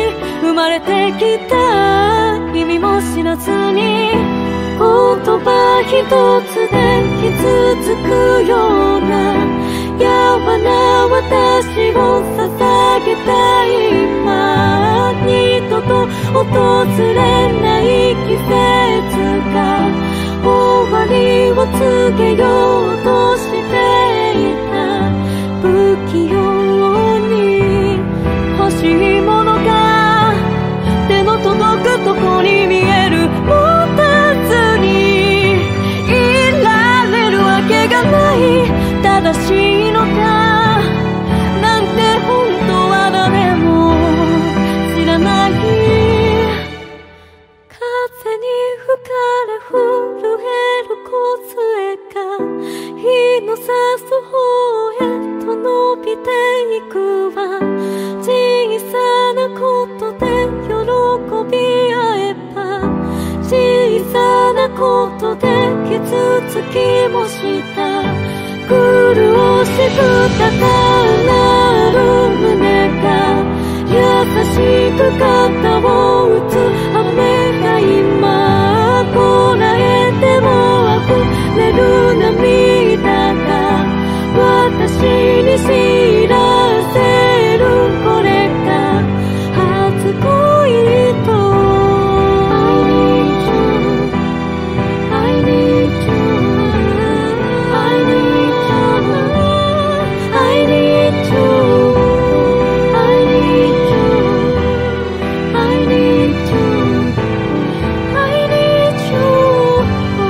生まれてきた意味も知らずに、言葉一つで傷つくような柔な私を捧げたい。今二度と訪れない季節が終わりを告げようとしていた。不器用に欲しいものが手の届くとこに見える。持たずにいられるわけがない。正しいのかなんて本当は誰も知らない。風に吹かれ震える梢が日の差す方へと伸びていくわ。小さなことで喜び合えば、小さなことで傷つきもした。苦しく高鳴る胸が優しく肩を打つ雨が今こらえても溢れる涙が私に知らせる。これが初恋と I need you I need you I need you I need you I need you I need you I need you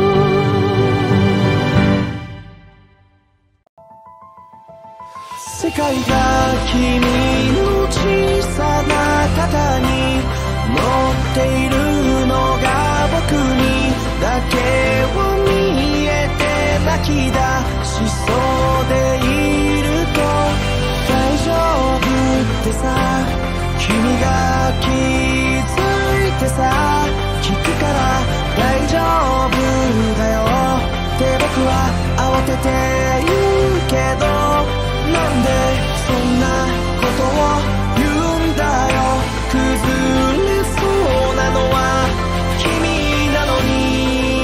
世界が君の小さな肩に乗っているのが僕にだけを見えて泣き出しそうでいると、大丈夫ってさ君が気づいてさ聞くから、大丈夫だよって僕は慌てて言うけど、なんでそんなことを言うんだよ。崩れそうなのは君なのに。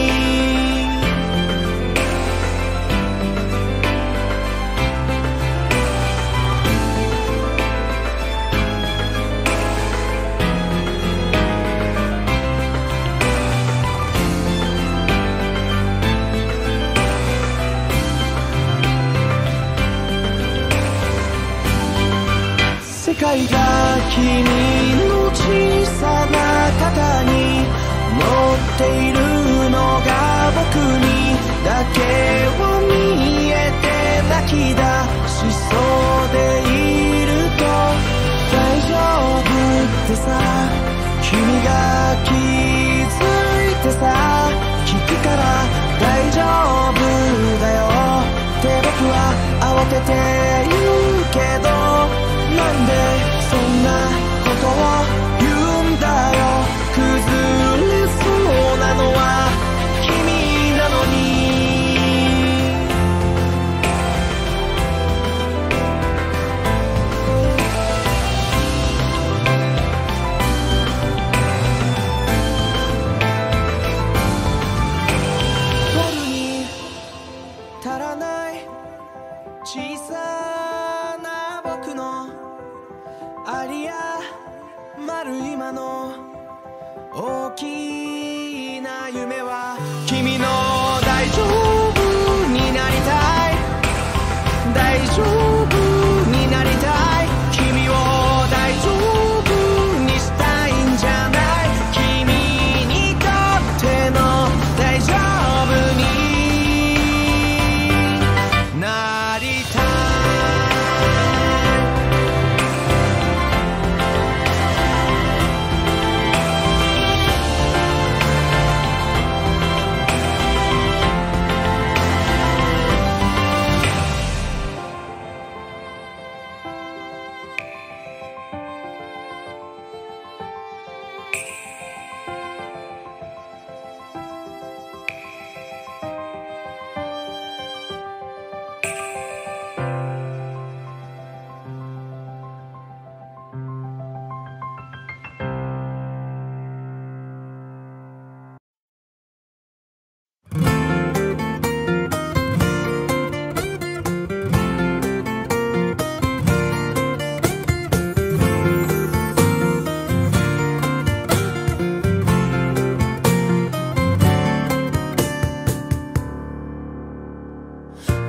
世界が君の小さな肩に乗っているのが僕にだけを見えて泣き出しそうでいると、大丈夫ってさ君が気づいてさ聞くから、大丈夫だよって僕は慌てて言うけど、なんでそんなことを言うんだよ。崩れそうなのは君なのに。夜に足らない小さな僕のありやまる今の大きな夢は、君の大丈夫になりたい、大丈夫になりたい、君を大丈夫にしたいんじゃない、君にとっての大丈夫になりたい。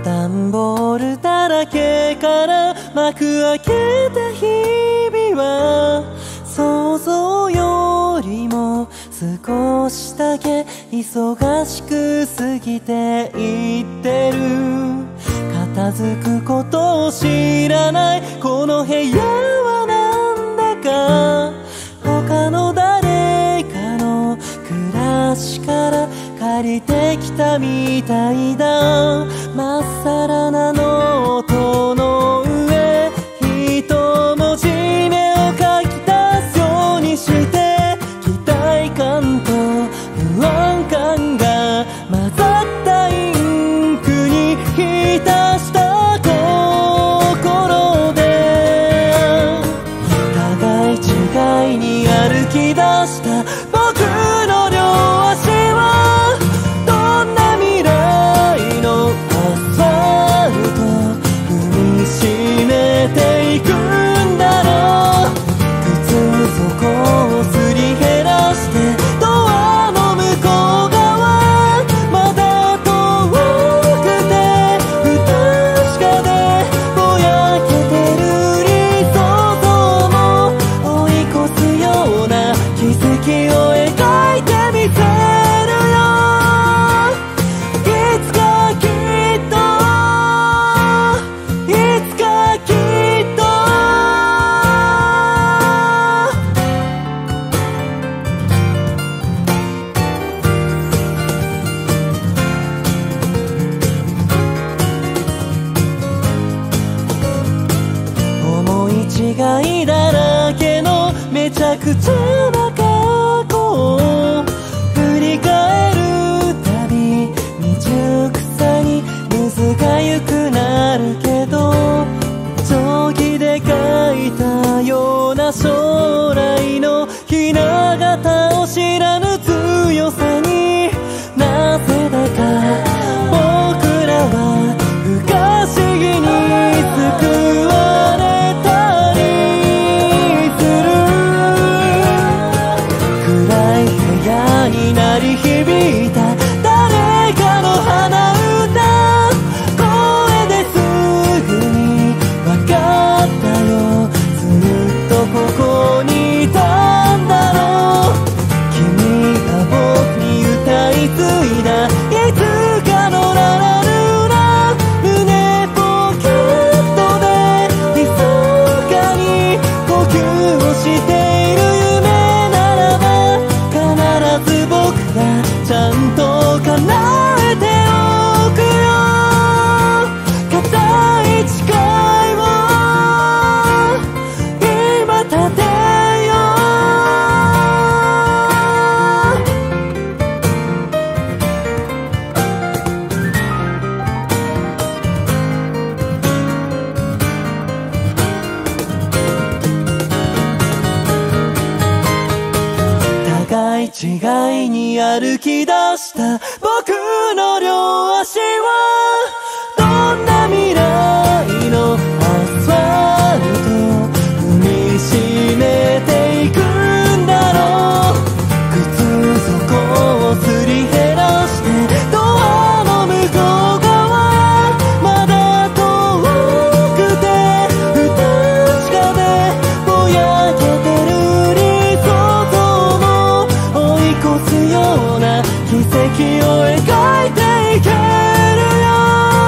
段ボールだらけから幕開けた日々は想像よりも少しだけ忙しく過ぎていってる。片付くことを知らないこの部屋はなんだか他の誰かの暮らしから借りてきたみたいだ。まっさらなノートの上一文字目を書き出すようにして期待感と不安感が混ざったインクに浸した心で互い違いに歩き出した僕の両足はどんな未来のアスファルト踏みしめていくんだろう。靴底をすり減らしてドアの向こう側まだ遠くて不確かでぼやけてる理想像も追い越すような奇跡を描いてみせるよ。いつかきっといつかきっと思い違いだらけのめちゃくちゃな過去を振り返るたび未熟さに水がゆくなるけど定規で描いたような将来のひな形を知らぬ強さになぜだか僕らは不可思議に救われたりする。暗い部屋に鳴り響いた誰かの鼻歌声ですぐに分かったよ。ずっとここにいたんだろう。君が僕に歌い継いだいつかのララルラ胸ポケットで密かに呼吸をしている夢ならば必ず僕がちゃんと叶えておくよ。固い誓いを今立てよ互い違いに歩き出した僕の両足はどんな未来のアスファルト踏みしめていくんだろう。靴底をすり減らしてドアの向こう側まだ遠くて不確かでぼやけてる理想像も追い越すような奇跡を描いていけるよ。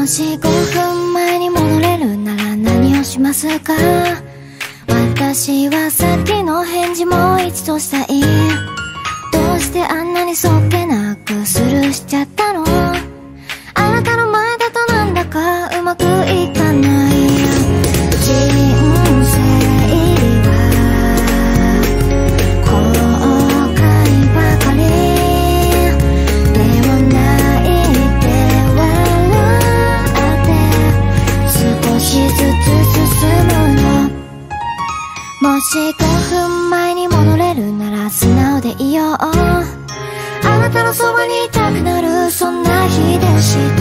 もしごふんまえに戻れるなら何をしますか？私はさっきの返事もう一度したい。どうしてあんなにそっけなくスルーしちゃったの？あなたの前だとなんだかうまくいかない。人生は後悔ばかりでも泣いて笑って少しずつ進むの。もしごふんまえに戻れるなら素直でいよう。あなたのそばにいたくなるそんな日でした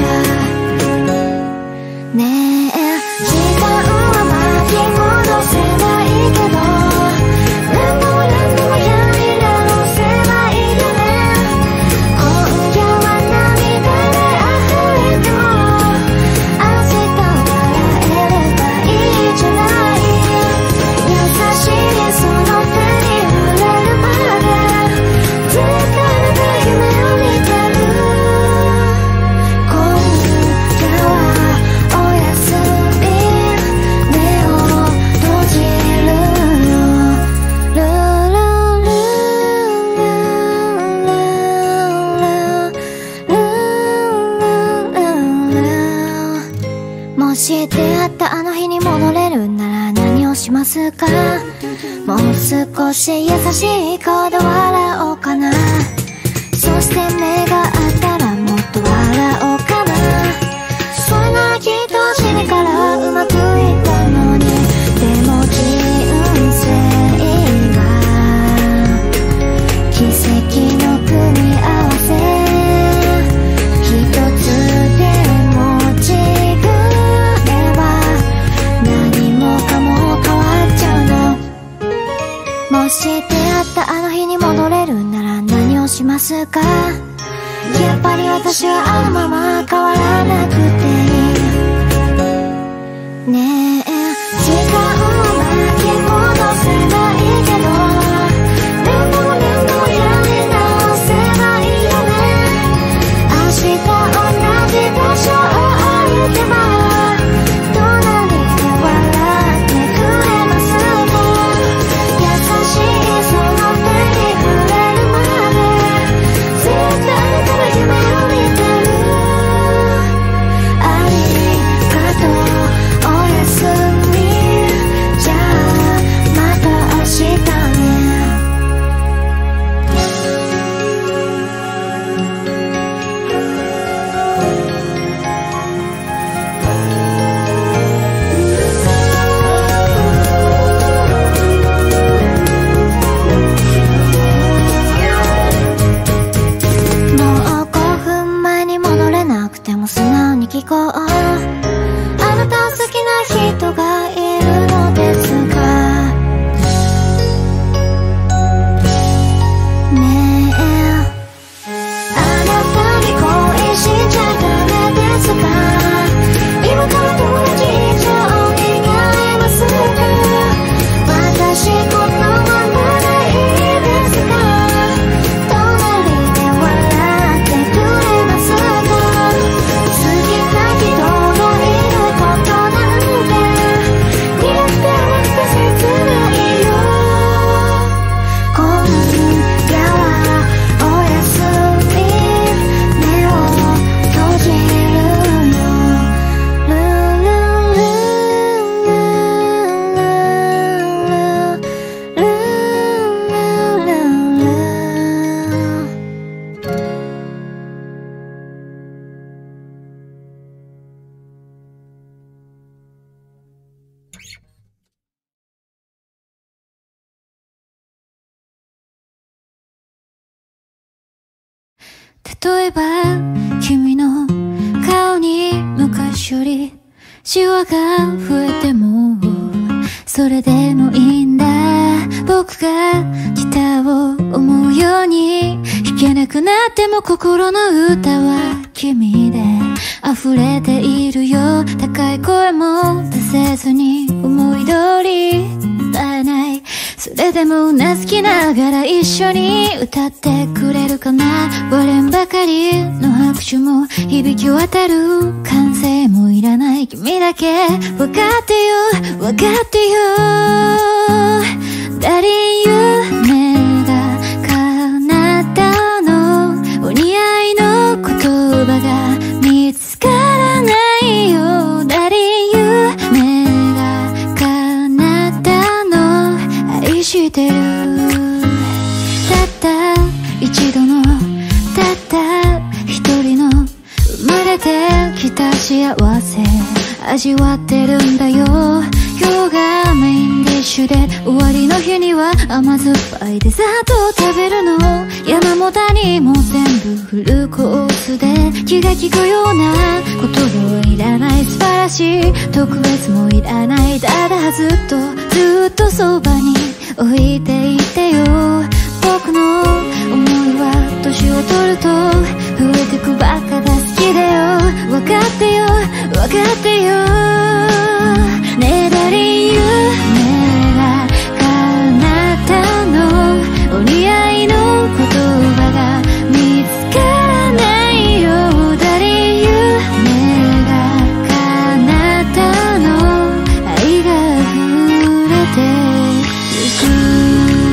ね。え時間は巻き戻せないけど何度も何度もやり直せばいいよね。今夜は涙で溢れても明日笑えればいいじゃない。優しいその手に触れるまでずっとあなた夢を見てる。今夜はおやすみ目を閉じるよ。ルルルルルル。もし出会ったあの日に戻れるなら何をしますか？もう少し優しい顔で笑おうかな。そして目が合ったらもっと笑おうかな。そんなきっと死にからうまくいったのに。でも人生が奇跡の組み合わせ一つでも違えば何もかも変わっちゃうの。もし出会ったあの日に戻れるなら何をしますか？やっぱり私はあのまま変わらなくていいね。え時間を巻き戻せないけど何度も何度もやり直せばいいよね。明日同じ場所を歩けば隣で笑ってくれますか？優しいその手に触れるまでずっとあなたの夢を見てる。ありがとうおやすみじゃあまた明日ね。もうごふんまえに戻れなくても素直に聞こう。あなたを好きな人がいるのですかね。えあなたに恋しちゃダメですか？今から友達以上になれますか？私このままでいいですか？隣で笑ってくれますか？好きな人がいることなんて苦手なくて切ないよ。今夜はおやすみ目を閉じるよ。ルルルルルルル
例えば君の顔に昔よりシワが増えてもそれでもいいんだ。僕がギターを思うように弾けなくなっても心の歌は君で溢れているよ。高い声も出せずに思い通り歌えない。そ
それでもうなずきながら一緒に歌ってくれるかな。割れんばかりの拍手も響き渡る歓声もいらない君だけ分かってよ分かってよ。誰夢が叶ったのお似合いの言葉が見つからないよ。誰夢が叶ったの愛してる。たった一度のたった一人の生まれてきた幸せ味わってるんだよ。今日がメインディッシュで終わりの日には甘酸っぱいデザートを食べるの。山も谷も全部フルコースで気が利くような言葉はいらない素晴らしい特別もいらない。ただずっとずっとそばに置いていてよ。僕の思いは年を取ると増えてくばっかが好きだよ。分かってよ分かってよ。ねえ誰夢が叶ったのお似合いの言葉が見つからないよ。誰夢が叶ったの愛が溢れてゆく。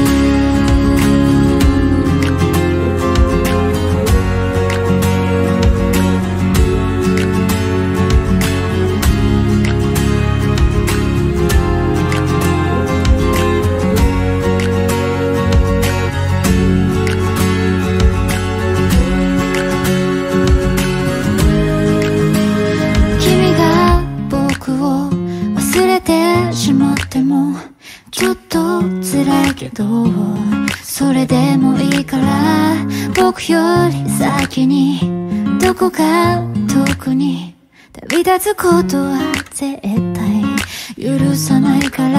ちょっと辛いけどそれでもいいから僕より先にどこか遠くに旅立つことは絶対許さないから。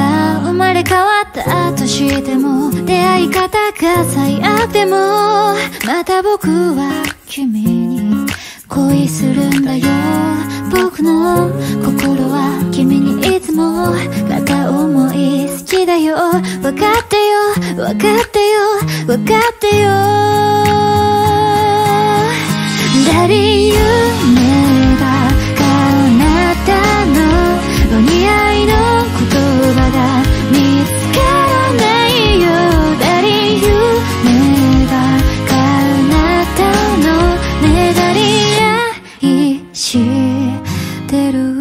生まれ変わったとしても出会い方が最悪でもまた僕は君に恋するんだよ。僕の心は君にいつも片思い好きだよ。分かってよ分かってよ分かってよ。誰夢が叶ったのお似合いの言葉が見つからないよ。誰夢が叶ったのねえ誰愛してる。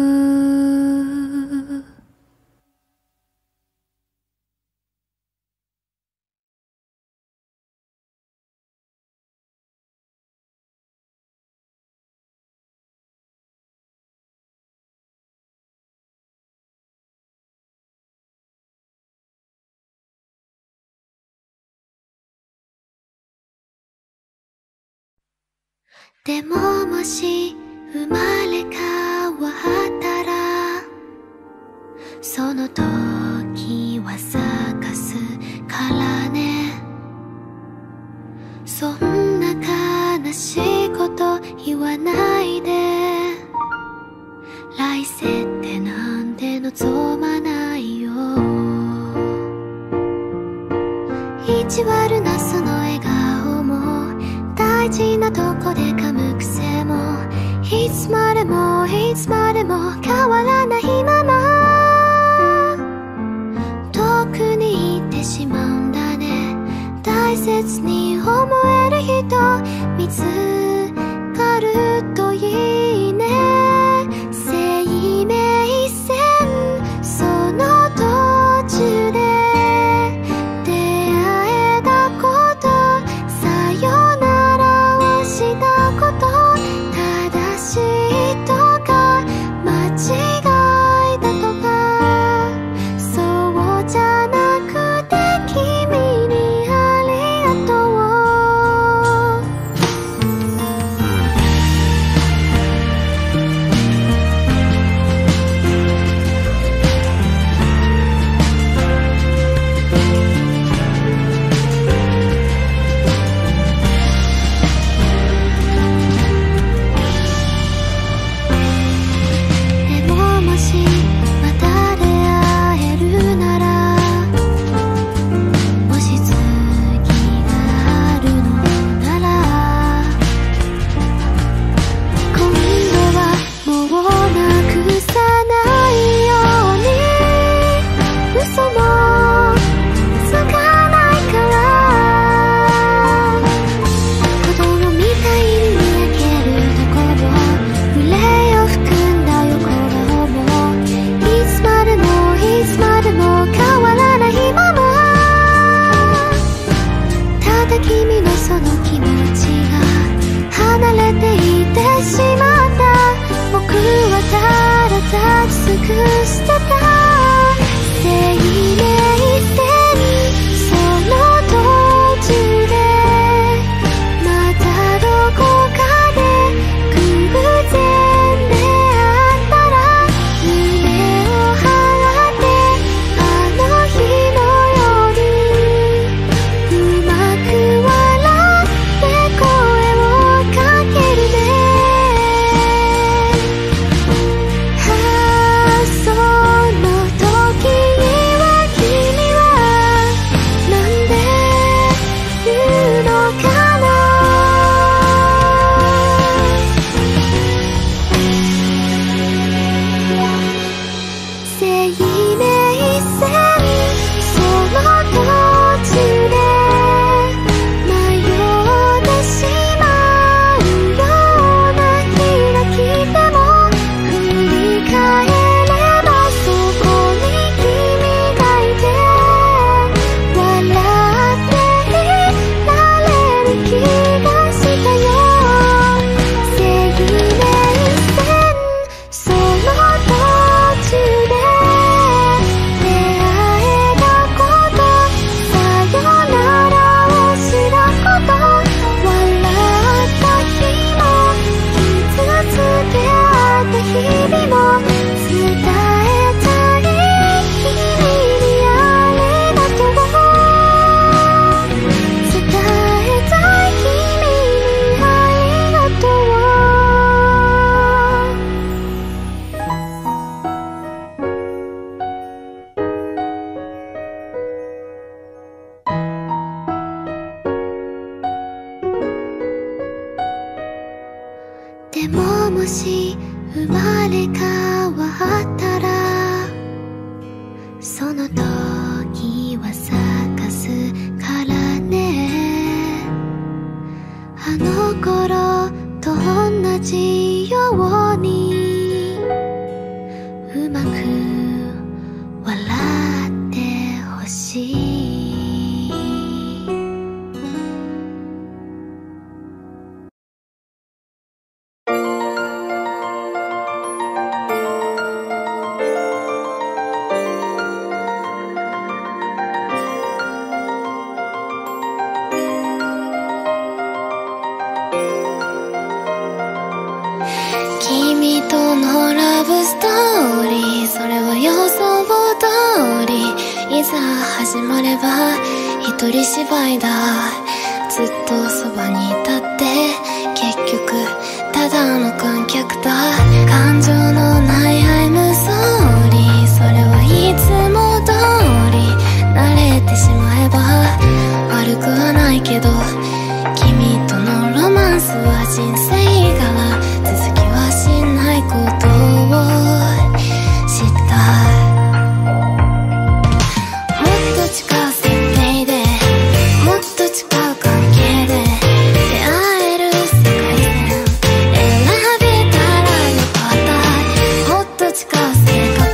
でももし生まれ変わったらその時は咲かすからね。そんな悲しいこと言わないで。来世ってなんて望まないよ。意地悪なその笑顔も大事なとこで噛む癖もいつまでもいつまでも変わらないまま遠くに行ってしまうんだね。大切に思える人見つかるといいね。生命線その途中で出会えたことさよならをしたこと正しいとか間違もし生まれ変わったらその時は咲かすからね。あの頃と同じようにうまく笑ってほしい。君とのラブストーリー、それは予想通り、いざ始まれば一人芝居だ。ずっとそばにいたって結局ただの観客だ。感情のないI'm sorry、それはいつも通り、慣れてしまえば悪くはないけど、君とのロマンスは人生から続きはしないことを知った。もっと近い設定でもっと近い関係で出会える世界線選べたらよかった。もっと近い性格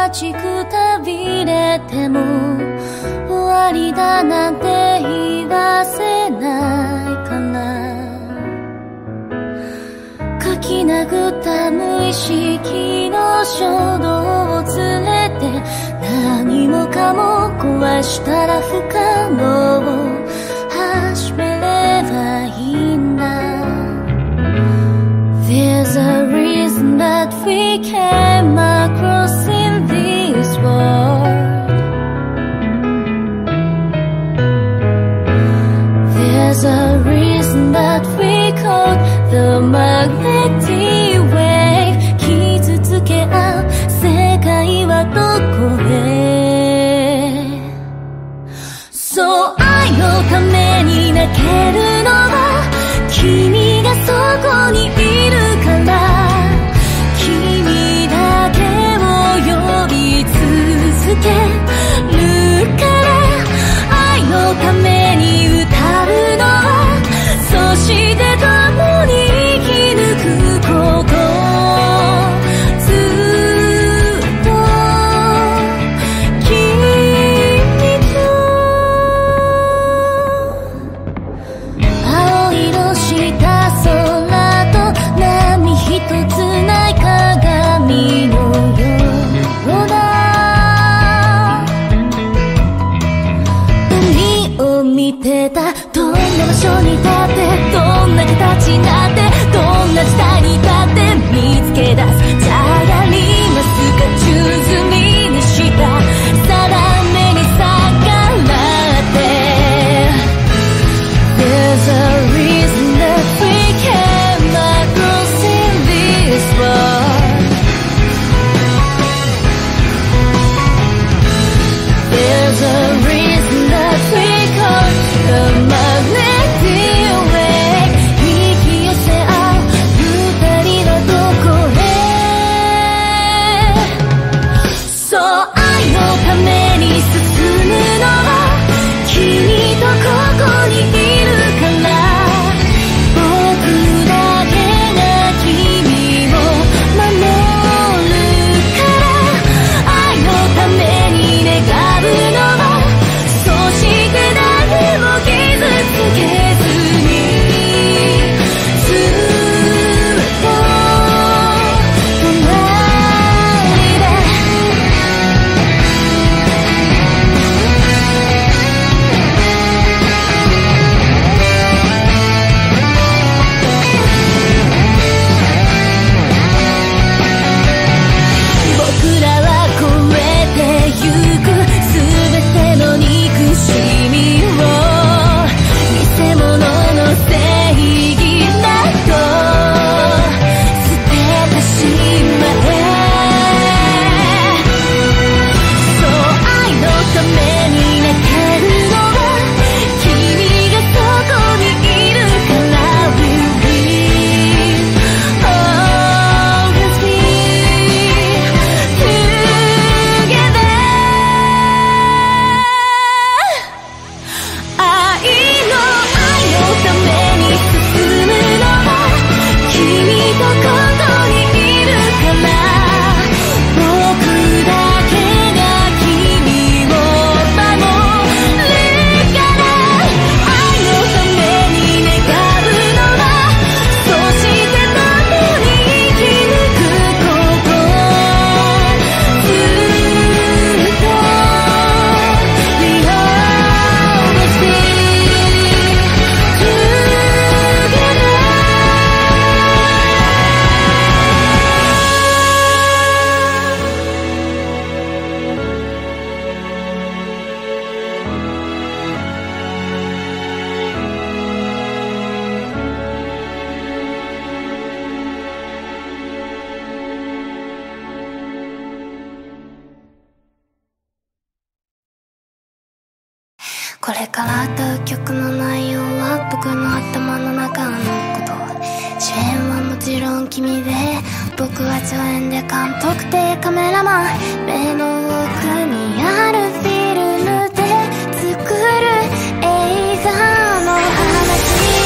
ちくたびれても終わりだなんて言わせないから書き殴った無意識の衝動を連れて何もかも壊したら不可能を始めればいいんだ There's a reason that we came across in this world There's a reason that we called the magnetic wave 傷つけ合う世界はどこへそう愛のために泣けるのは君がそこにいるから君だけを呼び続けるから愛のために歌うのはそして共に生き抜くことずっと君と青色した空と波一つない鏡のようだ海を見てたどんな場所に立ってどんな形になってどんな時代にだって見つけ出すじゃがりますか宙づりにした定めに逆らって There's a reason that we came across in this world There's a reason that we call the magnetic wave 引き寄せ合う二人はどこへそう愛のために進むのは君とここにいるから僕だけが君を守るから愛のために願うのはそして誰も傷つけずにずっと隣で僕らは超えてゆく全ての憎しみを偽物の正義など捨ててしまえそう愛のために泣けるのは君がそこにいるから We'll be always be together 愛の愛のために進むのは君とここにいるから僕だけが君を守るから愛のために願うのはそして共に生き抜くことずっと We always be together これから歌う曲の内容は僕の頭の中のこと主演はもちろん君で僕は助演で監督でカメラマン目の奥にあるフィルムで作る映画の話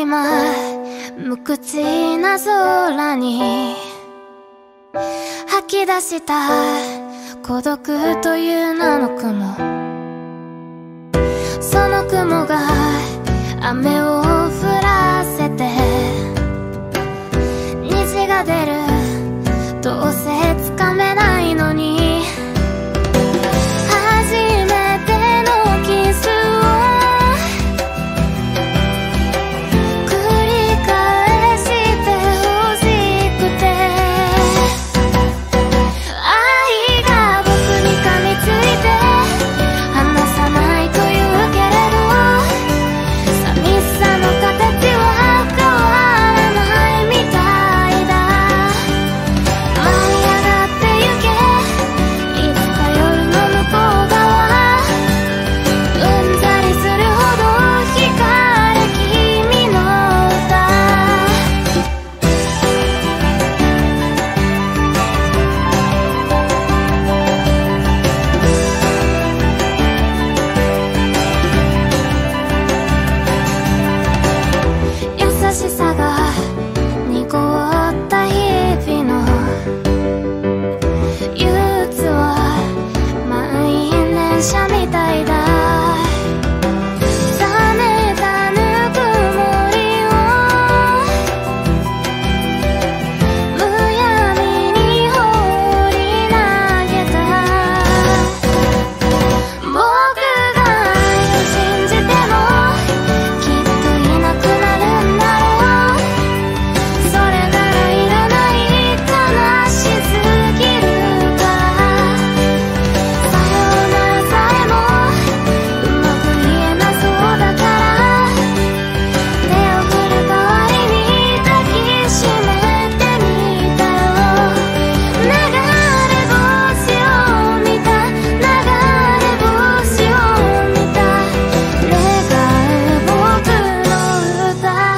今無口な空に吐き出した孤独という名の雲、その雲が雨を降らせて虹が出る、どうせつかめないのに初めてのキスを繰り返してほしくて、愛が僕に噛みついて離さないというけれど、寂しさの形は変わらないみたいだ。舞い上がってゆけ、いつか夜の向こう側、うんざりするほど光る君の歌。優しさが濁った日々の憂鬱は満員電車みたいだ。冷めたぬくもりをむやみに放り投げた。僕が愛を信じてもきっといなくなるんだろう。それならいらない、悲しすぎるから。さようならさえもうまく言えなそうだから、手を振る代わりに抱きしめてみたよ。流れ星を見た、流れ星を見た、願う僕の歌。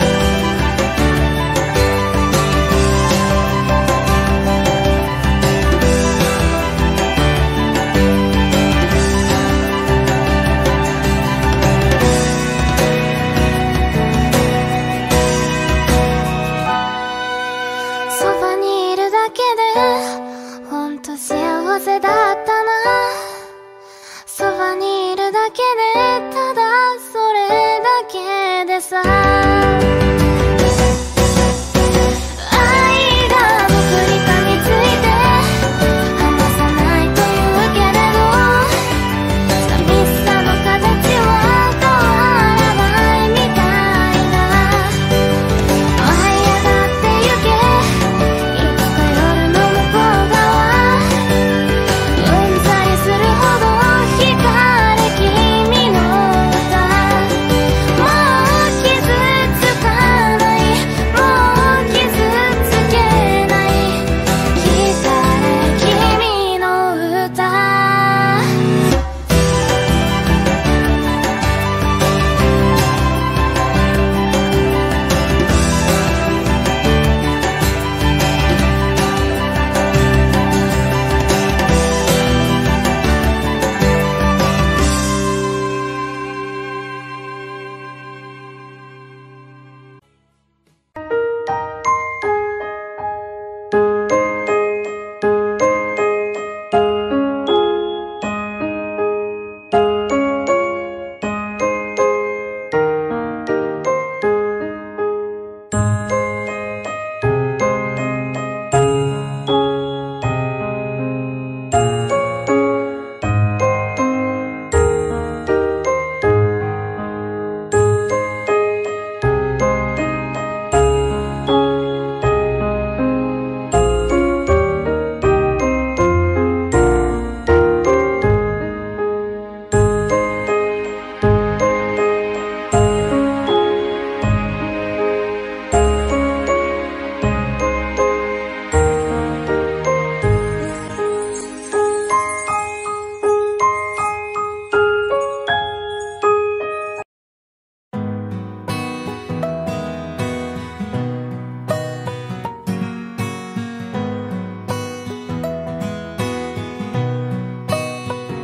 そばにいるだけでほんと幸せだったな。そばにいるだけでただそれだけでさ。愛が僕に噛みついて離さないというけれど、寂しさの形は変わらないみたいだ。舞い上がってゆけ、いつか夜の向こう側、うんざりするほど光る君の歌。もう傷つかない、もう傷つけない、光る君の歌。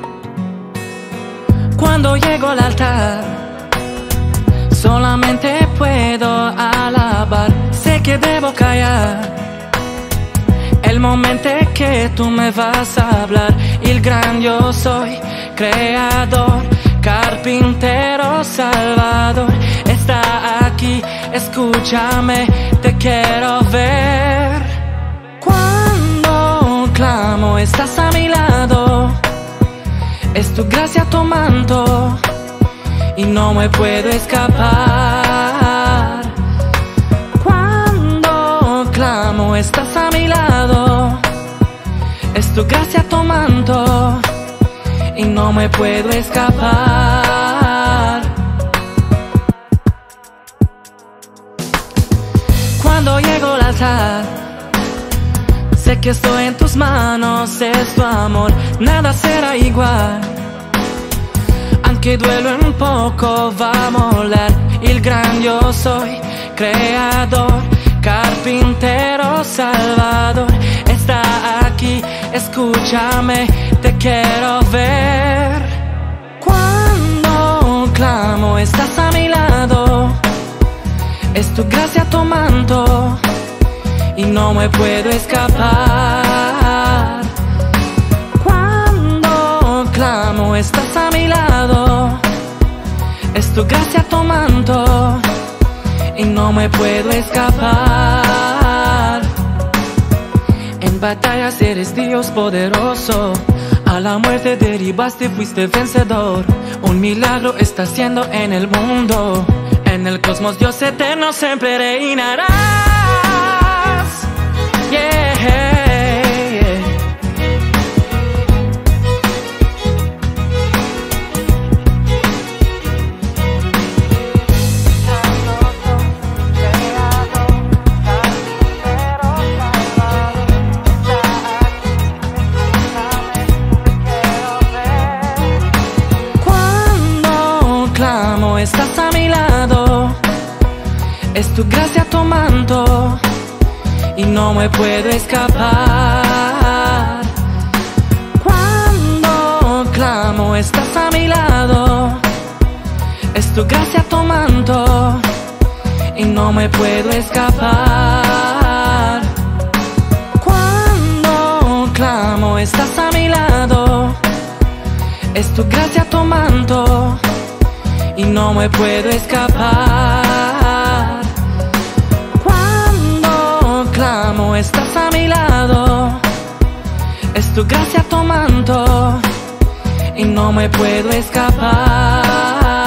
Cuando llego al altar, solamente puedo alabar. Sé que debo callar el momento que tú me vas a hablar. El gran yo soy, creador, carpintero, salvador, está aquí, escúchame, te quiero ver. Cuando clamo estás a mi lado, es tu gracia tu manto y no me puedo escapar. Cuando clamo estás a mi lado, es tu gracia tu manto y no me puedo escapar. Cuando llego al altar, sé que estoy en tus manos, es tu amor, nada será igual. Aunque duelo un poco, va a molar. El gran yo soy, creador, carpintero, salvador, está aquí, escúchame, te quiero ver. Cuando clamo estás a mi lado, es tu gracia tu manto y no me puedo escapar. Cuando clamo estás a mi lado, es tu gracia tu manto y no me puedo escapar. En batallas eres Dios poderoso, a la muerte derribaste, fuiste vencedor. Un milagro estás haciendo en el mundo, en el cosmos Dios eterno siempre reinarás. Yeah, yeah. Cuando clamo estás a mi lado, es tu gracia tu manto y no me puedo escapar. Cuando clamo estás a mi lado, es tu gracia tu manto y no me puedo escapar. Cuando clamo estás a mi lado, es tu gracia tu manto y no me puedo escapar. Cuando clamo estás a mi lado, es tu gracia tu manto y no me puedo escapar.